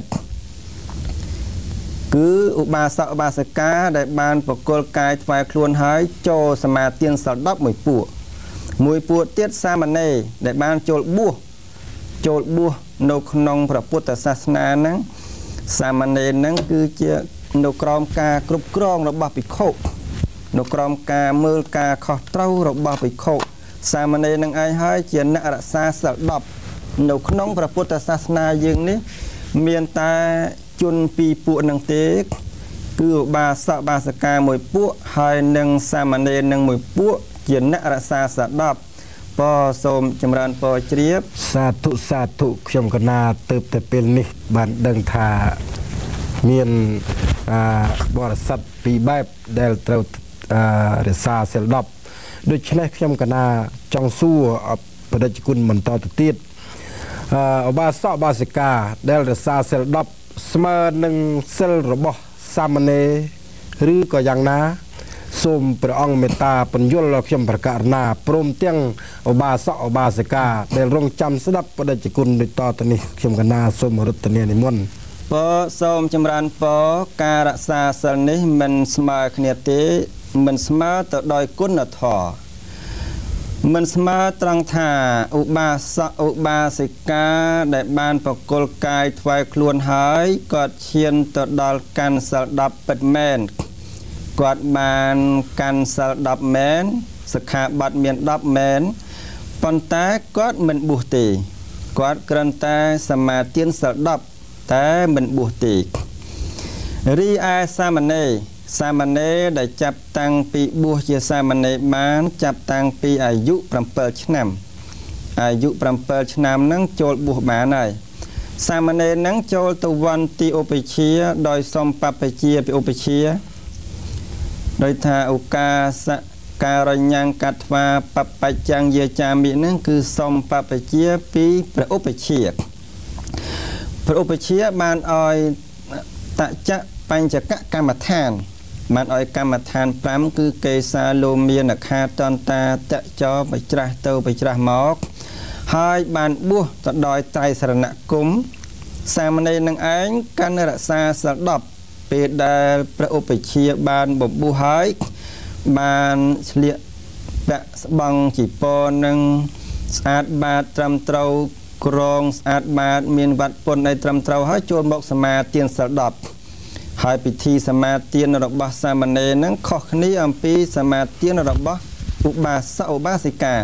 គឺឧបាសកឧបាសិកាដែលបានប្រគល់កាយថ្វាយខ្លួនហើយចូលសមាទានសិល10មួយពួកទៀតសាមណេរដែលបានចូលបួសនៅក្នុងព្រះពុទ្ធសាសនាហ្នឹងសាមណេរហ្នឹងគឺជានៅក្រោមការគ្រប់គ្រងរបស់ភិក្ខុនៅក្រោមការមើលការខុសត្រូវរបស់ភិក្ខុសាមណេរនឹងឯងហើយជាអ្នករក្សាសិល10នៅក្នុងព្រះពុទ្ធសាសនាយើងនេះមានតែជនពីរពួកនឹងទេគឺឧបាសកឧបាសិកាមួយពួកហើយនិងសាមណេរនឹងមួយពួកជាអ្នករក្សាសិល10ពរសូមចម្រើនពរជ្រាបសាធុខ្ញុំកណាទៅតែពេលនេះបានដឹងថាមានបរិស័ទពីរបែបដែលត្រូវរក្សាសិល10ដូច្នេះខ្ញុំកណាចង់សួរបដិជ្ជគុណបន្តទៅទៀតឧបាសកឧបាសិកាដែលរក្សាសិល10ស្មើនឹងសិលរបស់សាមណេរឬក៏យ៉ាងណាសូមព្រះអង្គមេត្តាពន្យល់ដល់ខ្ញុំប្រកាសណាព្រមទាំងឧបាសកឧបាសិកាដែលរងចាំស្ដាប់បដិជ្ជគុណដូចតទៅនេះខ្ញុំកណាសូមរតនានិមន្តសូមចម្រើនពរការរក្សាសិលនេះមិនស្មើគ្នាទេមិនស្មើទៅដោយគុណធម៌មិនស្មើត្រង់ថាឧបាសកឧបាសិកាដែលបានប្រគល់កាយថ្វាយខ្លួនហើយគាត់ឈានទៅដល់កាន់សិល10ពិតមែនគាត់បានកាន់សិល10មែនសិក្ខាបទមាន10មែនប៉ុន្តែគាត់មិនបួសទេគាត់គ្រាន់តែសមាទានសិល10តែមិនបួសទេរីឯសាមណេរដែលចាប់តាំងពីបួសជាសាមណេរបានចាប់តាំងពីអាយុ7ឆ្នាំអាយុ7ឆ្នាំហ្នឹងចូលបួសបានហើយសាមណេរហ្នឹងចូលទៅវន្ទីឧបជាដោយសុំបព្វជិពីឧបជាដោយថាឱកាសការញ្ញកាត់វាបបច្ចាំងយាចាមិហ្នឹងគឺសុំបព្វជិពីព្រះឧបជាបានឲ្យតចៈបញ្ចកកម្មដ្ឋានបានឲ្យកម្មដ្ឋាន5គឺកេសាលោមានខាតន្តាតចោបច្រាស់ទៅបច្រាស់មកហើយបានបួសទៅដោយត្រៃសរណគមសាមណេរនឹងឯងកាន់រក្សាសិល10ពេលដែលព្រះឧបជាបានបំបួសហើយបានឆ្លៀកពាក់ស្បង់ជីពរនឹងស្អាតបាតត្រឹមត្រូវក្រងស្អាតបាតមានវត្តពុនឲ្យត្រឹមត្រូវហើយចូលមកសមាទានសិល10ហើយពិធីសមាទានរបស់សាមណេរនឹងខុសគ្នាអំពីសមាទានរបស់ឧបាសកឧបាសិកា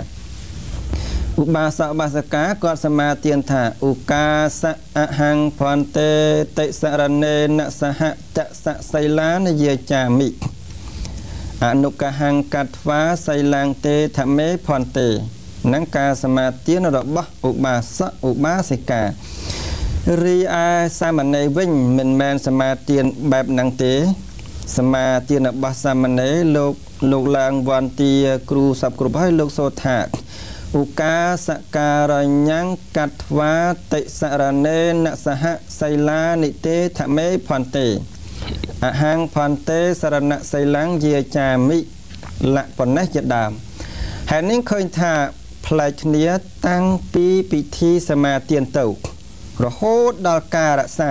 គាត់សមាទានថាឧកាសៈអហង្ភន្តេតិសរណេនសហតសសៃលានយាចាមិអនុកហង្កត្វាសៃឡាងទេធមេភន្តេនឹងការសមាទានរបស់ឧបាសកឧបាសិការីឯសាមណេរវិញមិនមែនសមាទានបែបហ្នឹងទេសមាទានរបស់សាមណេរលោកឡើងវន្ទាគ្រូសពគ្រប់ហើយលោកសូថាឧកាសការញ្ញកត្វាតិសរណេនសហសៃលានិទេធមេភន្តេអហង្ភន្តេសរណសៃឡាំងយាចាមិលៈប៉ុណ្ណេះជាដើមហើយនេះឃើញថាផ្លែកគ្នាតាំងពីពិធីសមាទានទៅរហូតដល់ការរក្សា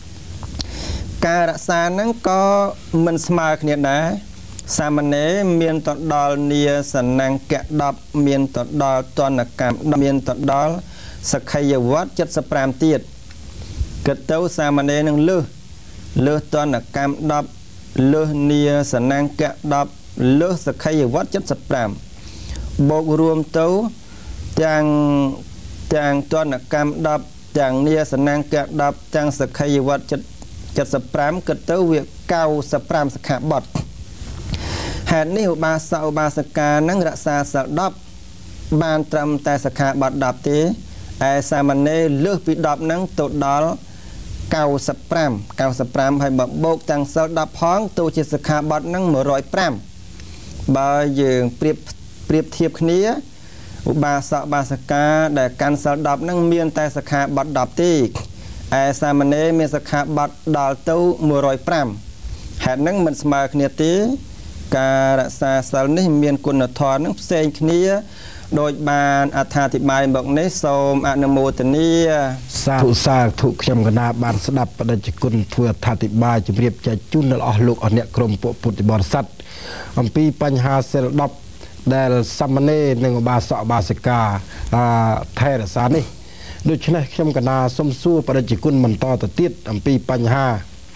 ហ្នឹងក៏មិនស្មើគ្នាដែរសាមណេរមានទៅដល់នាសនង្គៈ10មានទៅដល់តនកម្ម10មានទៅដល់សក្ខយវត្ត75ទៀតគិតទៅសាមណេរនឹងលើសតនកម្ម10លើសនាសនង្គៈ10លើសសក្ខយវត្ត75បូករួមទៅទាំងតនកម្ម10ទាំងនាសនង្គៈ10ទាំងសក្ខយវត្ត75គិតទៅវា95សិក្ខាបទហេតុនេះឧបាសកឧបាសិកានឹងរក្សាសិល10បានត្រឹមតែសិក្ខាបទ10ទេឯសាមណេរលើសពី10ហ្នឹងទៅដល់95ហើយបើបូកទាំងសិល10ផងទៅជាសិក្ខាបទហ្នឹង105បើយើងប្រៀបធៀបគ្នាឧបាសកឧបាសិកាដែលកាន់សិល10ហ្នឹងមានតែសិក្ខាបទ10ទេឯសាមណេរមានសិក្ខាបទដល់ទៅ105ហេតុហ្នឹងមិនស្មើគ្នាទេការរក្សាសិលនេះមានគុណធម៌នឹងផ្សេងគ្នាដោយបានអត្ថាធិប្បាយមកនេះសូមអនុមោទនាសាធុខ្ញុំកណាបានស្ដាប់បដិជគុណធ្វើអត្ថាធិប្បាយជម្រាបចែកជូនដល់អស់លោកអស់អ្នកក្រុមពួកពុទ្ធបរិស័ទអំពីបញ្ហាសិល10ដែលសាមណេរនិងឧបាសកឧបាសិកាថែរក្សានេះដូច្នេះខ្ញុំកណាសូមសួរបដិជគុណបន្តទៅទៀតអំពីបញ្ហា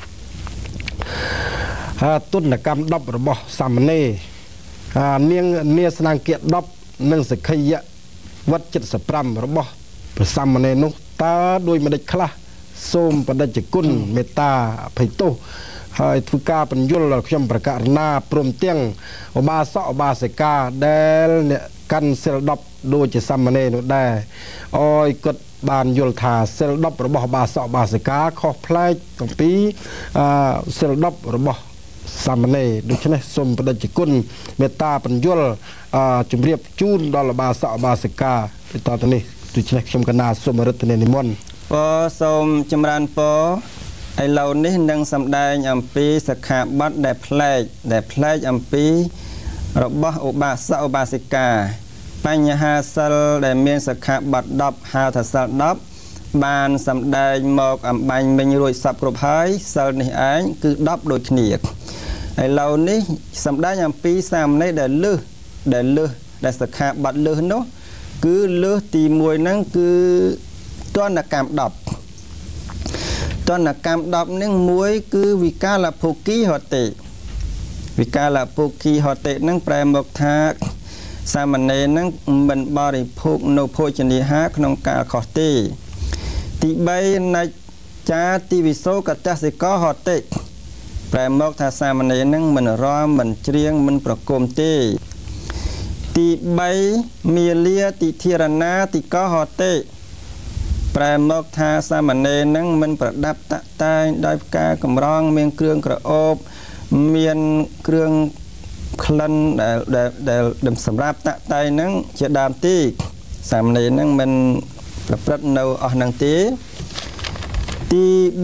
ទុនកម្ម10របស់សាមណេរនាសនង្គៈ10និងសក្ខយវត្ត75របស់ព្រះសាមណេរនោះតើដោយម្ដេចខ្លះសូមបដិជគុណមេត្តាអភ័យទោសហើយធ្វើការបញ្យល់ដល់ខ្ញុំប្រកាសណាព្រមទាំងឧបាសកឧបាសិកាដែលអ្នកកាន់សិល10ដូចជាសាមណេរនោះដែរអោយគាត់បានយល់ថាសិល10របស់ឧបាសកឧបាសិកាខុសប្លែកអំពីសិល10របស់សាមណេរដូច្នេះសូមបដិជគុណមេត្តាបញ្យល់ជម្រាបជូនដល់ឧបាសកឧបាសិកាបន្តទៅនេះដូច្នេះខ្ញុំកណាសូមរិទ្ធិនិមន្តសូមចម្រើនពរឥឡូវនេះនឹងសម្ដែងអំពីសិក្ខាបទដែលផ្លែកអំពីរបស់ឧបាសកឧបាសិកាបញ្ហាសិលដែលមានសិក្ខាបទ10ហៅថាសិល10បានសម្ដែងមកអំបញ្ញមិញរួចសពគ្រប់ហើយសិលនេះឯងគឺ10ដូចគ្នាឥឡូវនេះសម្ដែងអំពីសាមណេរដែលសិក្ខាបទលើសនោះគឺលើសទី1ហ្នឹងគឺទណ្ឌកម្ម10ទណ្ឌកម្ម10នឹង1គឺវិកាលភោគីហតិហ្នឹងប្រែមកថាសាមណេរនឹងមិនបរិភោគនៅភោជនាហារក្នុងកាលខុសទេទី3ណច្ចាទីវិសោកតសិកោហតិប្រែមកថាសាមណេរនឹងមិនរាំមិនច្រៀងមិនប្រគំទេទី3មាលាតិធិរណាតិកោហតិប្រែមកថាសាមណេរនឹងមិនប្រដាប់តាក់តែងដោយផ្កាកម្រងមានគ្រឿងក្រអូបមានគ្រឿងក្លិនដែលសម្រាប់តាក់តែងនឹងជាដើមទេសាមណេរនឹងមិនប្រព្រឹត្តនៅអស់នឹងទេទី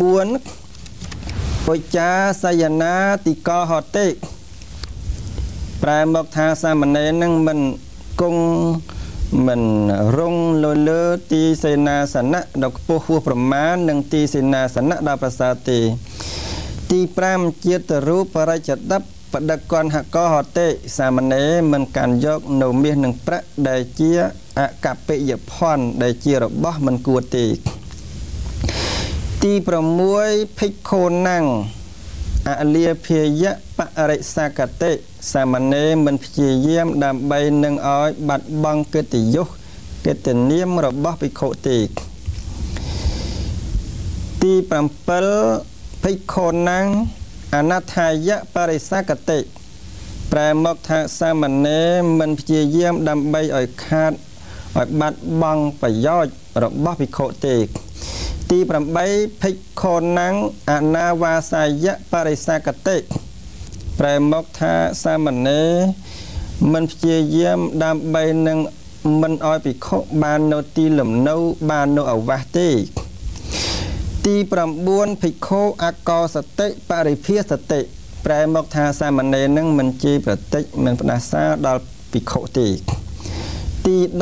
4ពុចាសយនាតិកោហតិប្រែមកថាសាមណេរនឹងមិនគង់មិនរងលើទីសេនាសនៈដ៏ខ្ពស់ហួសប្រមាណនិងទីសេនាសនៈដ៏ប្រសើរទេទី5ជាតិរូបបរិច្ឆដបដកនហកោហតិសាមណេរមិនកាន់យកនៅមាសនិងប្រាក់ដែលជាអកពិយភ័ណ្ឌដែលជារបស់មិនគួរទេទី6ភិក្ខុណាំងអលាភាយៈបរិសកតិសាមណេរមិនព្យាយាមដើម្បីនឹងឲ្យបាត់បង់កិត្តិយសកិត្តិនាមរបស់ភិក្ខុទេទី7ភិក្ខុណាំងអនដ្ឋាយៈបរិសកតិប្រែមកថាសាមណេរមិនព្យាយាមដើម្បីឲ្យខាតឲ្យបាត់បង់ប្រយោជន៍របស់ភិក្ខុទេទី8ភិក្ខុណាំងអនាវាសាយៈបរិសកតិប្រែមកថាសាមណេរមិនព្យាយាមដើម្បីនឹងមិនឲ្យភិក្ខុបាននៅទីលំនៅបាននៅអាវាសទេទី9ភិក្ខុអកោសតិបរិភាសតិប្រែមកថាសាមណេរនឹងមិនជេរប្រតិចមិនផ្ដាសាដល់ភិក្ខុទេទី10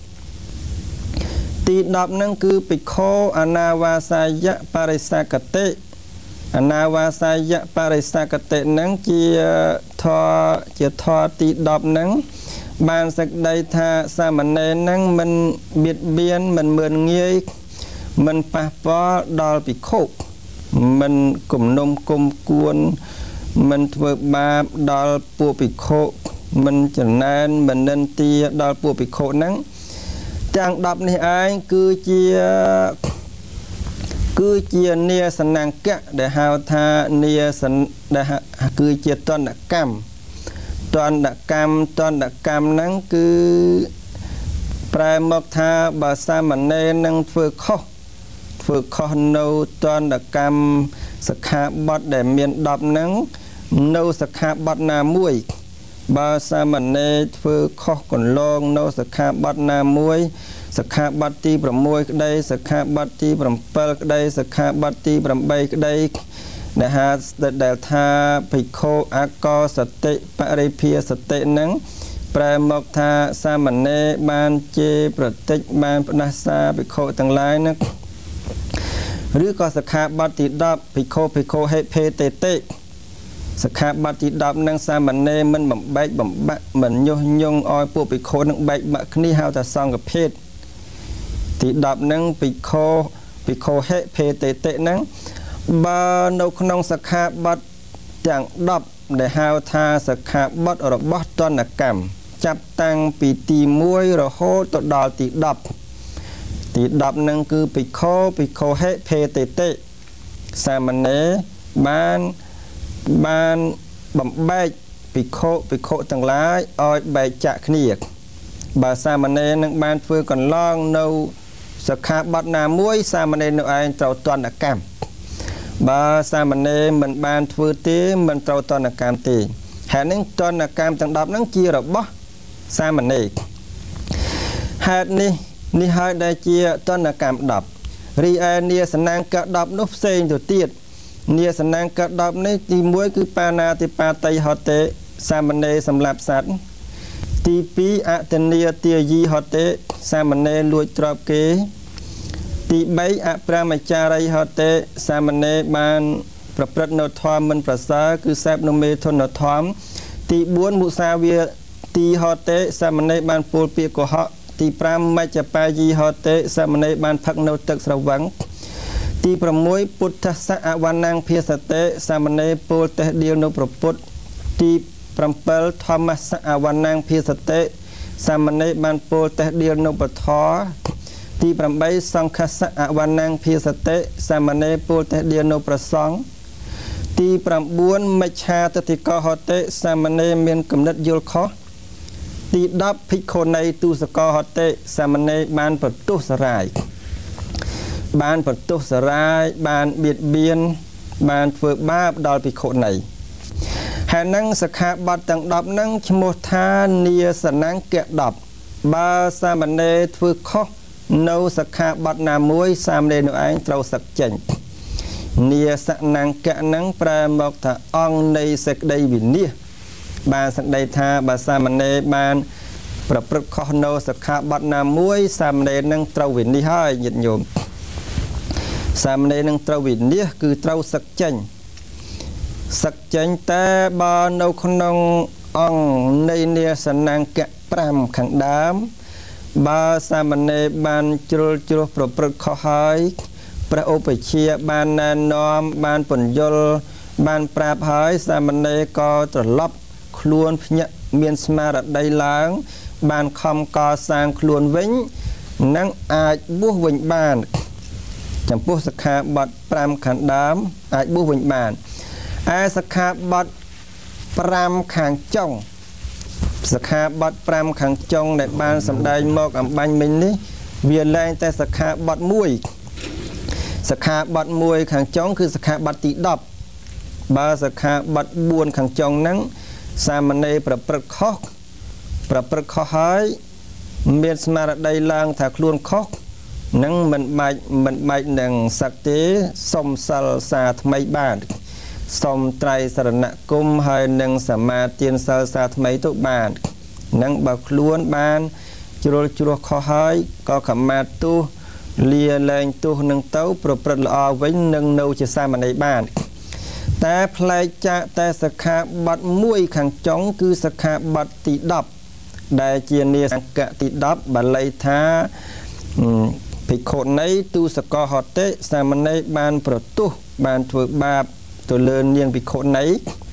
នឹងគឺភិក្ខុអនាវាសាយៈបរិសកតិអនាវាសាយៈបរិសកតិនឹងជាធម៌ទី10នឹងបានសេចក្តីថាសាមណេរនឹងមិនបៀតបៀនមិនមើលងាយមិនប៉ះពាល់ដល់ភិក្ខុមិនគំនុំគុំគួនមិនធ្វើបាបដល់ពួកភិក្ខុមិនចំណែនមិននិន្ទាដល់ពួកភិក្ខុហ្នឹងទាំង10នេះឯងគឺជានាសនង្គៈដែលហៅថាគឺជាតណ្ឌកម្មហ្នឹងគឺប្រែមកថាបើសាមណេរនឹងធ្វើខុសនៅតណ្ឌកម្មសិក្ខាបទដែលមាន10ហ្នឹងនៅសិក្ខាបទណាមួយបើសាមណេរធ្វើខុសកន្លងនៅសិក្ខាបទណាមួយសិក្ខាបទទី6ក្តីសិក្ខាបទទី7ក្តីសិក្ខាបទទី8ក្តីដែលថាភិក្ខុអកោសតិបរិភាសតិនឹងប្រែមកថាសាមណេរបានជេរប្រតិចបានផ្ដាសាភិក្ខុទាំងឡាយនឹងឬក៏សិក្ខាបទទី10ភិក្ខុហេភេតេតិសិក្ខាបទទី10នឹងសាមណេរមិនបំបែកបំបាក់មិនញុះញង់ឲ្យពួកភិក្ខុនឹងបែកបាក់គ្នាហៅថាសង្ឃភេទទី10នឹងភិក្ខុហេភេតេតិនឹងបើនៅក្នុងសិក្ខាបទទាំង10ដែលហៅថាសិក្ខាបទរបស់តណ្ឌកម្មចាប់តាំងពីទី1រហូតទៅដល់ទី10ទី10នឹងគឺភិក្ខុហេភេតេតិសាមណេរបានបំបែកភិក្ខុទាំងឡាយឲ្យបែកចាក់គ្នាបើសាមណេរនឹងបានធ្វើកន្លងនៅសិក្ខាបទណាមួយសាមណេរនៅឯងត្រូវតណ្ឌកម្មបើសាមណេរមិនបានធ្វើទេមិនត្រូវតណ្ឌកម្មទេហើយនឹងតណ្ឌកម្មទាំង10ហ្នឹងជារបស់សាមណេរហេតុនេះហើយដែលជាតណ្ឌកម្ម10រីឯនាសនាង្គៈ10នោះផ្សេងទៅទៀតនាសនាង្គៈ10នេះទី1គឺបាណាតិបាតិហតេសាមណេរសម្លាប់សត្វទី2អតនីទាយីហតេសាមណេរលួចទ្រព្យគេទី3អប្រមចារីហតេសាមណេរបានប្រព្រឹត្តនៅធម៌មិនប្រសើរគឺសេពនៅមេធនធម៌ទី4មុសាវាទីហតេសាមណេរបានពោលពាក្យកុហកទី5មជ្ជបាយីហតេសាមណេរបានផឹកនៅទឹកស្រវឹងទី6ពុទ្ធសអវណ្ណភាសតេសាមណេរពោលតេះដៀវនៅប្រពុតទី7ធម្មសអវណ្ណភាសតេសាមណេរបានពោលតេះដៀលនៅពធទី8សង្ឃសៈអវណ្ណังភិសតិសាមណេរពោលតេះដៀលនៅប្រសង្ឃទី9មិច្ឆាទិដ្ឋិកោហតិសាមណេរមានគំនិតយល់ខុសទី10ភិក្ខុនីទុសកោហតិសាមណេរបានប្រទុសរាយបានបៀតបៀនបានធ្វើបាបដល់ភិក្ខុនីហើយនឹងសិក្ខាបទទាំង10ហ្នឹងឈ្មោះថានាសនង្គៈ10បើសាមណេរធ្វើខុសនៅសិក្ខាបទណាមួយសាមណេរនោះឯងត្រូវសឹកចេញនាសនង្គៈហ្នឹងប្រែមកថាអង្គនៃសេចក្តីវិនិច្ឆ័យបានសេចក្តីថាបើសាមណេរបានប្រព្រឹត្តខុសនៅសិក្ខាបទណាមួយសាមណេរនឹងត្រូវវិនិច្ឆ័យហើយញាតិញោមសាមណេរនឹងត្រូវវិនិច្ឆ័យគឺត្រូវសឹកចេញតែបើនៅក្នុងអង្គនៃនាសនង្គៈ5ខាងដើមបើសាមណេរបានជ្រុលជ្រោះប្រព្រឹត្តខុសហើយព្រះឧបជាបានណែនាំបានពន្យល់បានប្រាប់ហើយសាមណេរក៏ត្រឡប់ខ្លួនភ្ញាក់មានស្មារតីឡើងបានខំកសាងខ្លួនវិញនឹងអាចបួសវិញបានចំពោះសិក្ខាបទ5ខាងដើមអាចបួសវិញបានឯសិក្ខាបទ5ខាងចុងសិក្ខាបទ5ខាងចុងដែលបានសម្ដែងមកអំបញ្ញមិញនេះវាលែងតែសិក្ខាបទ1សិក្ខាបទ1ខាងចុងគឺសិក្ខាបទទី10បើសិក្ខាបទ4ខាងចុងហ្នឹងសាមណេរប្រព្រឹត្តខុសហើយមានស្មារតីឡើងថាខ្លួនខុសនឹងមិនបាច់នឹងសក្តិសុំសិលសាថ្មីបានសុំត្រៃសរណគមហើយនឹងសមាទានសិលសាថ្មីទៅបាននឹងបើខ្លួនបានជ្រុលជ្រោះខុសហើយក៏ខមាទោសលាលែងទោសនឹងទៅប្រព្រឹត្តល្អវិញនឹងនៅជាសាមណេរបានតែផ្លែកចាកតែសិក្ខាបទ1ខាងចុងគឺសិក្ខាបទទី10ដែលជានាសង្គៈទី10បាលីថាភិក្ខុនីទុសកោហតិសាមណេរបានប្រទុះបានធ្វើបាបទៅលើនាងភិក្ខុនី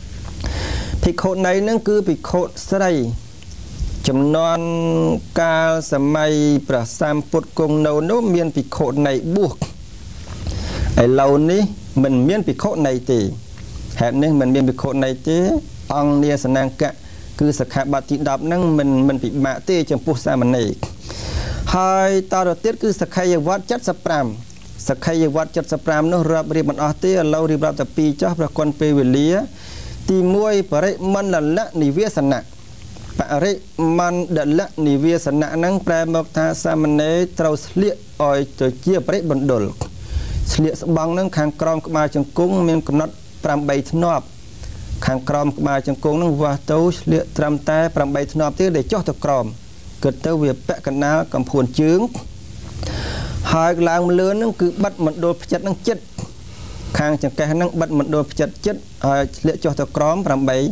នឹងគឺភិក្ខុស្រីចំនួនកាលសម័យព្រះសម្ពុទ្ធគង់នៅនោះមានភិក្ខុនីបួសឥឡូវនេះមិនមានភិក្ខុនីទេហេតុនេះមិនមានភិក្ខុនីទេអង្គនាសនង្គៈគឺសិក្ខាបទទី10ហ្នឹងមិនពិបាកទេចំពោះសាមណេរហើយតទៅទៀតគឺសក្ខីវត្ត75សក្ខីវត្ត75នោះរាប់រៀបមិនអស់ទេឥឡូវរៀបរាប់តែ2ចុះប្រគុណពេលវេលាទី1បរិមណ្ឌលនិវាសនៈហ្នឹងប្រែមកថាសាមណេរត្រូវស្លៀកឲ្យទៅជាបរិមណ្ឌលស្លៀកស្បង់ហ្នឹងខាងក្រោមក្បាលជង្គង់មានកំណត់8ធ្នាប់ខាងក្រោមក្បាលជង្គង់ហ្នឹងវាស់ទៅស្លៀកត្រឹមតែ8ធ្នាប់ទេដែលចុះទៅក្រោមគិតទៅវាពាក់កណ្ដាលកំភួនជើងហើយឡើងលឿនហ្នឹងគឺបិទមណ្ឌលផ្ចិតហ្នឹងចិត្តខាងចង្កេះហ្នឹងបិទមណ្ឌលផ្ចិតចិត្តហើយស្លៀកចុះទៅក្រោម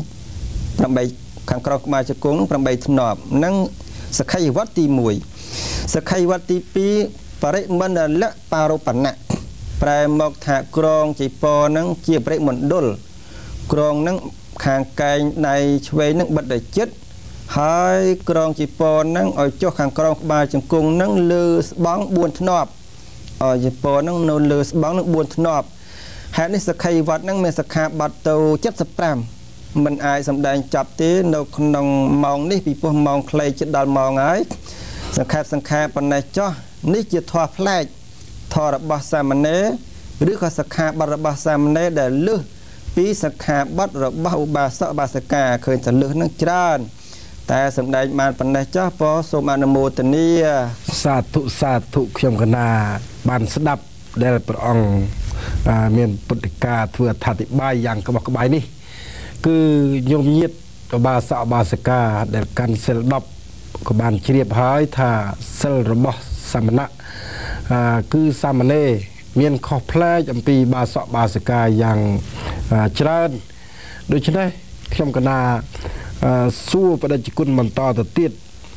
8ខាងក្រោមក្បាលជង្គង់8ធ្នាប់ហ្នឹងសក្ខីវត្តទី1សក្ខីវត្តទី2បរិមណ្ឌលបារោបណៈប្រែមកថាក្រងចៃពរហ្នឹងជាបរិមណ្ឌលក្រងហ្នឹងខាងកែងដៃឆ្វេងហ្នឹងបិទដោយចិត្តហើយក្រងចៃពរហ្នឹងឲ្យចុះខាងក្រោមក្បាលជង្គង់ហ្នឹងលើស្បង់4ធ្នាប់ចៃពរហ្នឹងនៅលើស្បង់ហ្នឹង4ធ្នាប់ហេតុនេះសក្ខីវត្តហ្នឹងមានសិក្ខាបទទៅ75មិនអាចសម្ដែងចប់ទេនៅក្នុងម៉ោងនេះពីព្រោះម៉ោងខ្លីជិតដល់ម៉ោងហើយសង្ខេបប៉ុណ្ណេះចុះនេះជាធម៌ផ្លែកធម៌របស់សាមណេរឬក៏សិក្ខាបទរបស់សាមណេរដែលលើសពីសិក្ខាបទរបស់ឧបាសកឧបាសិកាឃើញតែលើសនឹងច្រើនតែសម្ដែងបានប៉ុណ្ណេះចុះពោសូមអនុមោទនាសាធុខ្ញុំកណាបានស្ដាប់ដែលព្រះអង្គមានពុទ្ធិកាធ្វើអធិប្បាយយ៉ាងក្បោះក្បាយនេះគឺញោមញាតឧបាសកឧបាសិកាដែលកាន់សិល10ក៏បានជ្រាបហើយថាសិលរបស់សាមណៈគឺសាមណេរមានខុសប្លែកអំពីបាសកបាសិកាយ៉ាងច្រើនដូច្នេះខ្ញុំកណាសួរបដិជគុណបន្តទៅទៀត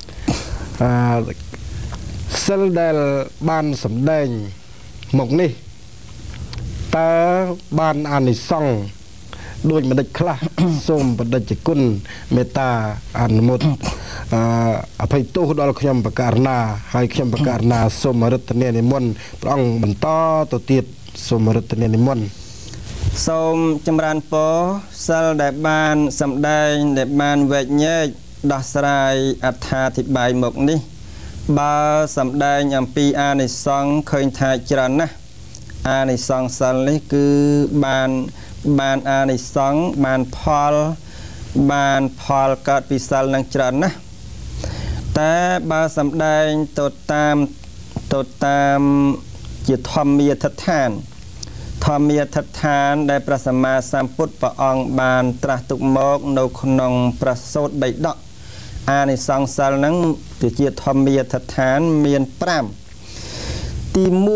សិលដែលបានសម្ដែងមកនេះតើបានអានិសង្សដូចម្ដេចខ្លះសូមបដិជ្ជគុណមេត្តាអនុមោទអភ័យទោសដល់ខ្ញុំបករណាហើយខ្ញុំបករណាសូមរតនានិមន្តព្រះអង្គបន្តទៅទៀតសូមរតនានិមន្តសូមចម្រើនពរសិលដែលបានសម្ដែងដែលបានវែកញែកដោះស្រាយអត្ថាធិប្បាយមកនេះបើសម្ដែងអំពីអានិសង្ឃឃើញថាច្រើនណាស់អានិសង្ឃសិលនេះគឺបានអានិសង្ឃបានផលកើតពីសិលនឹងច្រើនណាស់តែបើសម្ដែងទៅតាមជាធម្មាទិដ្ឋានដែលព្រះសម្មាសម្ពុទ្ធព្រះអង្គបានត្រាស់ទុកមកនៅក្នុងព្រះសូត្រ3ដកអានិសង្ឃសិលហ្នឹងជាធម្មាទិដ្ឋានមាន5ទី1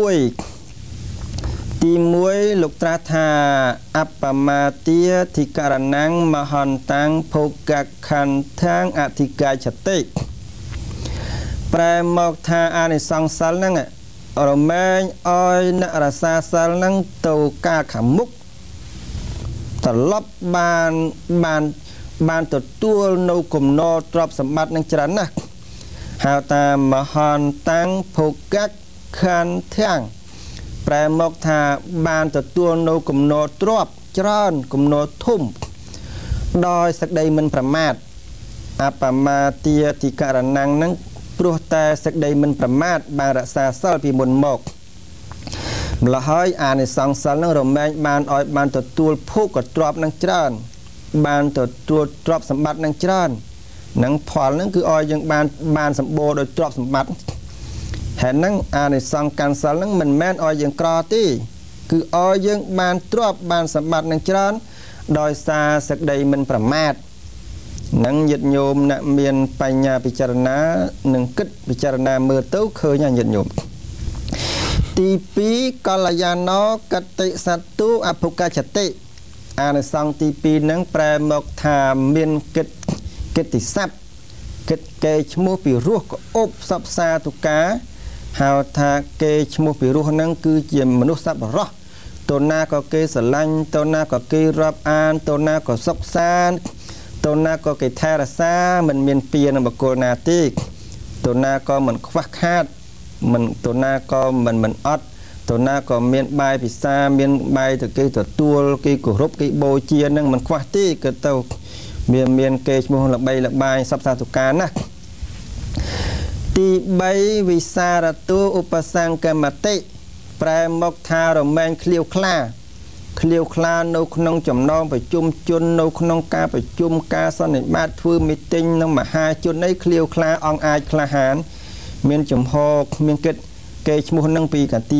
លោកត្រាស់ថាអបមាទាធិករណੰមហន្តាំងភោកខន្ធាំងអធិកាយចតិប្រែមកថាអានិសង្ឃសិលហ្នឹងរមែងឲ្យអ្នករសាសិលហ្នឹងទៅការខាងមុខត្រឡប់បានទទួលនៅគំនរទ្រព្យសម្បត្តិនឹងច្រើនណាស់ហៅថាមហន្តាំងភោកខន្ធាំងប្រែមកថាបានទទួលនៅគំនរទ្រព្យច្រើនគំនរធំដោយសេចក្តីមិនប្រមាទអបមាទាធិករណੰហ្នឹងព្រោះតែសេចក្តីមិនប្រមាទបានរក្សាសិលពីមុនមកម្ល៉េះហើយអានិសង្ឃសិលនឹងរមែងបានទទួលភោគទ្រព្យនឹងច្រើនបានទទួលទ្រព្យសម្បត្តិនឹងច្រើននឹងផលនឹងគឺឲ្យយើងបានសម្បូរដោយទ្រព្យសម្បត្តិហើយនឹងអានិសង្ឃកាន់សិលនឹងមិនមែនឲ្យយើងក្រទេគឺឲ្យយើងបានទ្រព្យបានសម្បត្តិនឹងច្រើនដោយសារសេចក្តីមិនប្រមាទនឹងញាតិញោមអ្នកមានបញ្ញាពិចារណានឹងគិតពិចារណាមើលទៅឃើញញាតិញោមទី2កល្យាណោកតិសត្តុអភុកចតិអានិសង្ឃទី2ហ្នឹងប្រែមកថាមានកិត្តិស័ព្ទកិត្តិកេរឈ្មោះពីរោះក៏អបសព្វសាទុកាហៅថាកេរឈ្មោះពីរោះហ្នឹងគឺជាមនុស្សសប្បុរសតើណាក៏គេស្រឡាញ់តើណាក៏គេរាប់អានតើណាក៏សុខសាន្តតើណាក៏គេថែរក្សាមិនមានពៀនឹងបកគលណាទេតើណាក៏មិនខ្វះខាតមិនតើណាក៏មិនអត់តើណាក៏មានបាយពិសាមានបាយទៅគេទទួលគេគោរពគេបូជានឹងមិនខ្វះទេគឺទៅមានគេឈ្មោះល្បីល្បាញសព្វសាទុកាណាទី3វិសារតុឧបសង្កមតិប្រែមកថារមែងឃ្លាវខ្លានៅក្នុងចំណងប្រជុំជននៅក្នុងការប្រជុំការសន្និបាតធ្វើមីទិញនឹងមហាជនអីឃ្លាវខ្លាអង្គអាចក្លាហានមានចំហមានកិត្តគេឈ្មោះនឹងពីកាទី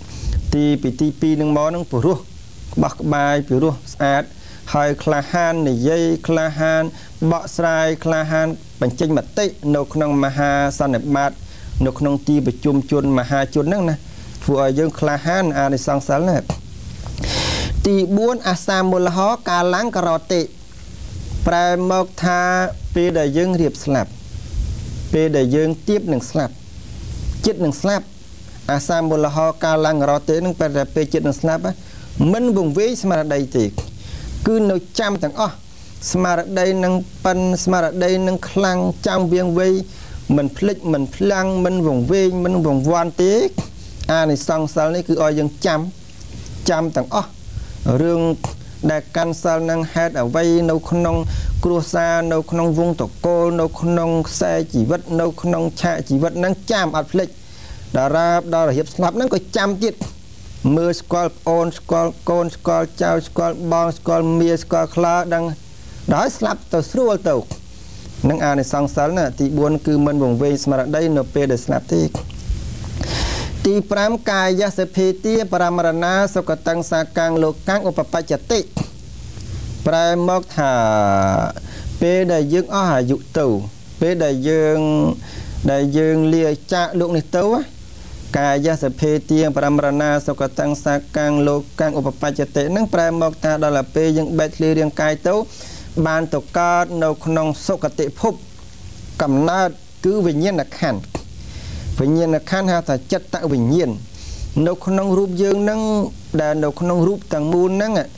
2នឹងមកនឹងព្រោះក្បោះក្បាយពីរោះស្អាតហើយក្លាហាននិយាយក្លាហានបកស្រាយក្លាហានបញ្ចេញមតិនៅក្នុងមហាសន្និបាតនៅក្នុងទីប្រជុំជនមហាជនហ្នឹងណាធ្វើឲ្យយើងក្លាហានអានិសង្ឃសិលណាទី4អាសាមូលហោកាលាំងករតិប្រែមកថាពេលដែលយើងរៀបស្លាប់ពេលដែលយើងទៀបនឹងស្លាប់ចិត្តនឹងស្លាប់អាសាមូលហោកាលាំងករតិនឹងពេលដែលពេលចិត្តនឹងស្លាប់មិនវង្វេងស្មារតីទេគឺនៅចាំទាំងអស់ស្មារតីនឹងប៉ិនស្មារតីនឹងខ្លាំងចាំវៀងវៃមិនភ្លេចមិនភ្លាំងមិនវង្វេងមិនវង្វាន់ទេអានិសង្ឃសិលនេះគឺឲ្យយើងចាំទាំងអស់រឿងដែលកាន់សិលនឹងហេតុអ្វីនៅក្នុងគ្រួសារនៅក្នុងវងតកូលនៅក្នុងខ្សែជីវិតនៅក្នុងឆាកជីវិតនឹងចាំអត់ភ្លេចដល់រហៀបស្លាប់នឹងក៏ចាំទៀតមើលស្គាល់ប្អូនស្គាល់កូនស្គាល់ចៅស្គាល់បងស្គាល់មាស្គាល់ខ្លាដឹងដល់ស្លាប់ទៅស្រួលទៅនឹងអានិសង្ឃសិលណាទី4គឺមិនវង្វេងស្មារតីនៅពេលដែលស្លាប់ទេទី5កាយសភេទាបរមរណាសុគតੰសាកាំងលោកាំងឧបបច្ចតិប្រែមកថាពេលដែលយើងអស់អាយុទៅពេលដែលយើងលាចាកលោកនេះទៅកាយសភេទាបរមរណាសុគតੰសាកាំងលោកាំងឧបបច្ចតិនឹងប្រែមកថាដល់ពេលយើងបែកធ្លាយរាងកាយទៅបានទៅកើតនៅក្នុងសុគតិភពកំណើតគឺវិញ្ញាណខណ្ឌវិញ្ញាណខណ្ឌហៅថាចិត្តវិញ្ញាណនៅក្នុងរូបយើងនឹងដែលនៅក្នុងរូបទាំងមូលហ្នឹង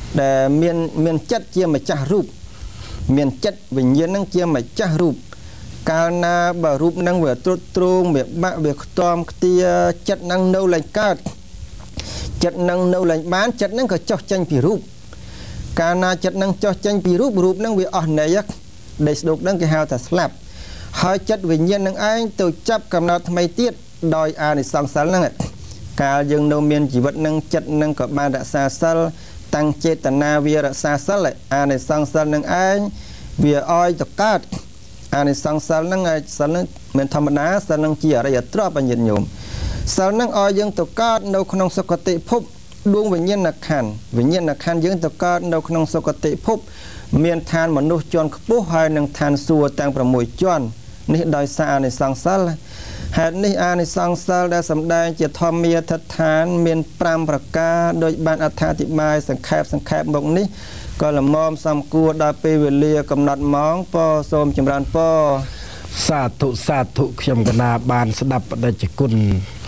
ដែលមានចិត្តជាម្ចាស់រូបមានចិត្តវិញ្ញាណនឹងជាម្ចាស់រូបកាលណាបើរូបនឹងវាទ្រុឌទ្រោងវាបាក់វាខ្ទាំខ្ទាចិត្តនឹងនៅឡើងកើតចិត្តនឹងនៅឡើងបានចិត្តនឹងក៏ចុះចេញពីរូបកាលណាចិត្តនឹងចុះចេញពីរូបនឹងវាអស់ន័យដែលស្ដុកនឹងគេហៅថាស្លាប់ហើយចិត្តវិញ្ញាណនឹងឯងទៅចាប់កំណត់ថ្មីទៀតដោយអានិសង្សសិលហ្នឹងកាលយើងនៅមានជីវិតនឹងចិត្តនឹងក៏បានរក្សាសិលតាំងចេតនាវារក្សាសិលអានិសង្សសិលនឹងឯងវាឲ្យទៅកើតអានិសង្សសិលនឹងសិលនឹងមិនធម្មតាសិលនឹងជាអរិយទ្រព្យបញ្ញត្តិញោមសិលនឹងឲ្យយើងទៅកើតនៅក្នុងសុគតិភពដួងវិញ្ញាណខណ្ឌយើងទៅកើតនៅក្នុងសុគតិភពមានឋានមនុស្សជាន់ខ្ពស់ហើយនឹងឋានសួគ៌ទាំង6ជាន់នេះដោយសារអានិសង្សសិលហេតុនេះអានិសង្សសិលដែលសម្ដែងជាធម្មាទិដ្ឋានមាន5ប្រការដោយបានអត្ថាធិប្បាយសង្ខេបមកនេះក៏លំមសំគួរដល់ពេលវេលាកំណត់ម៉ោងពរសូមចម្រើនពរសាធុខ្ញុំកណាបានស្ដាប់បដិជគុណ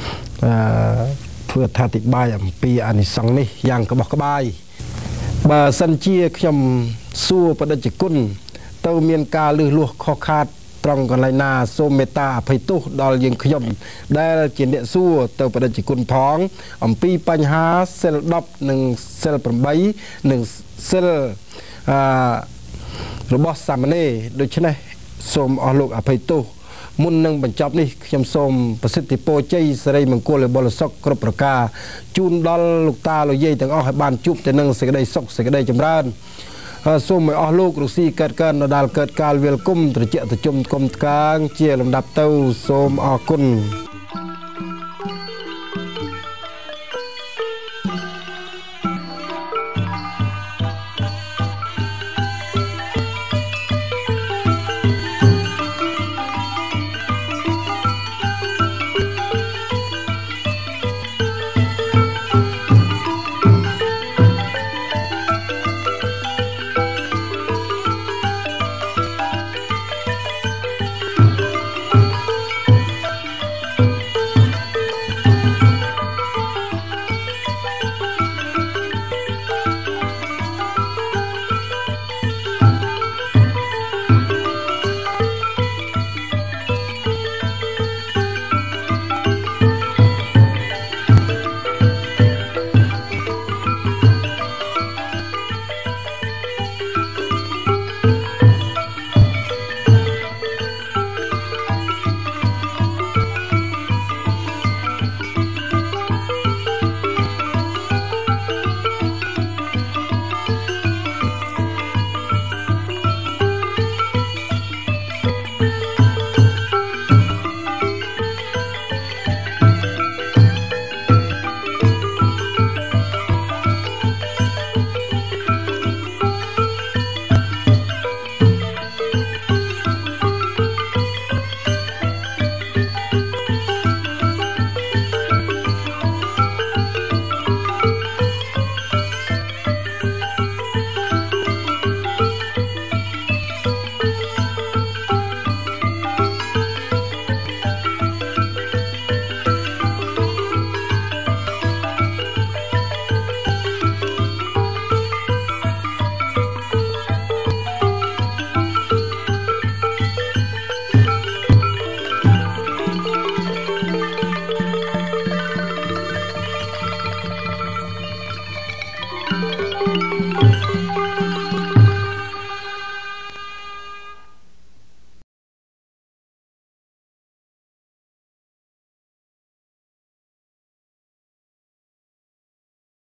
ធ្វើអត្ថាធិប្បាយអំពីអានិសង្សនេះយ៉ាងក្បោះក្បាយបើសិនជាខ្ញុំសួរបដិជគុណទៅមានការលឺលួសខុសខាតត្រង់កន្លែងណាសូមមេត្តាអភ័យទោសដល់យើងខ្ញុំដែលជាអ្នកសួរទៅបដិជគុណផងអំពីបញ្ហាសិល10និងសិល8និងសិលរបស់សាមណេរដូច្នេះសូមអស់លោកអភ័យទោសមុននឹងបញ្ចប់នេះខ្ញុំសូមប្រសិទ្ធិពរជ័យសិរីមង្គលបរិសុខគ្រប់ប្រការជូនដល់លោកតាលោកយាយទាំងអស់ឲ្យបានជួបទៅនឹងសេចក្តីសុខសេចក្តីចម្រើនសូមឲ្យអស់លោករុស្ស៊ីកើតនៅដល់កើតកាលវាលគុំត្រជាក់ត្រជុំគុំថ្កាងជាលំដាប់ទៅសូមអរគុណ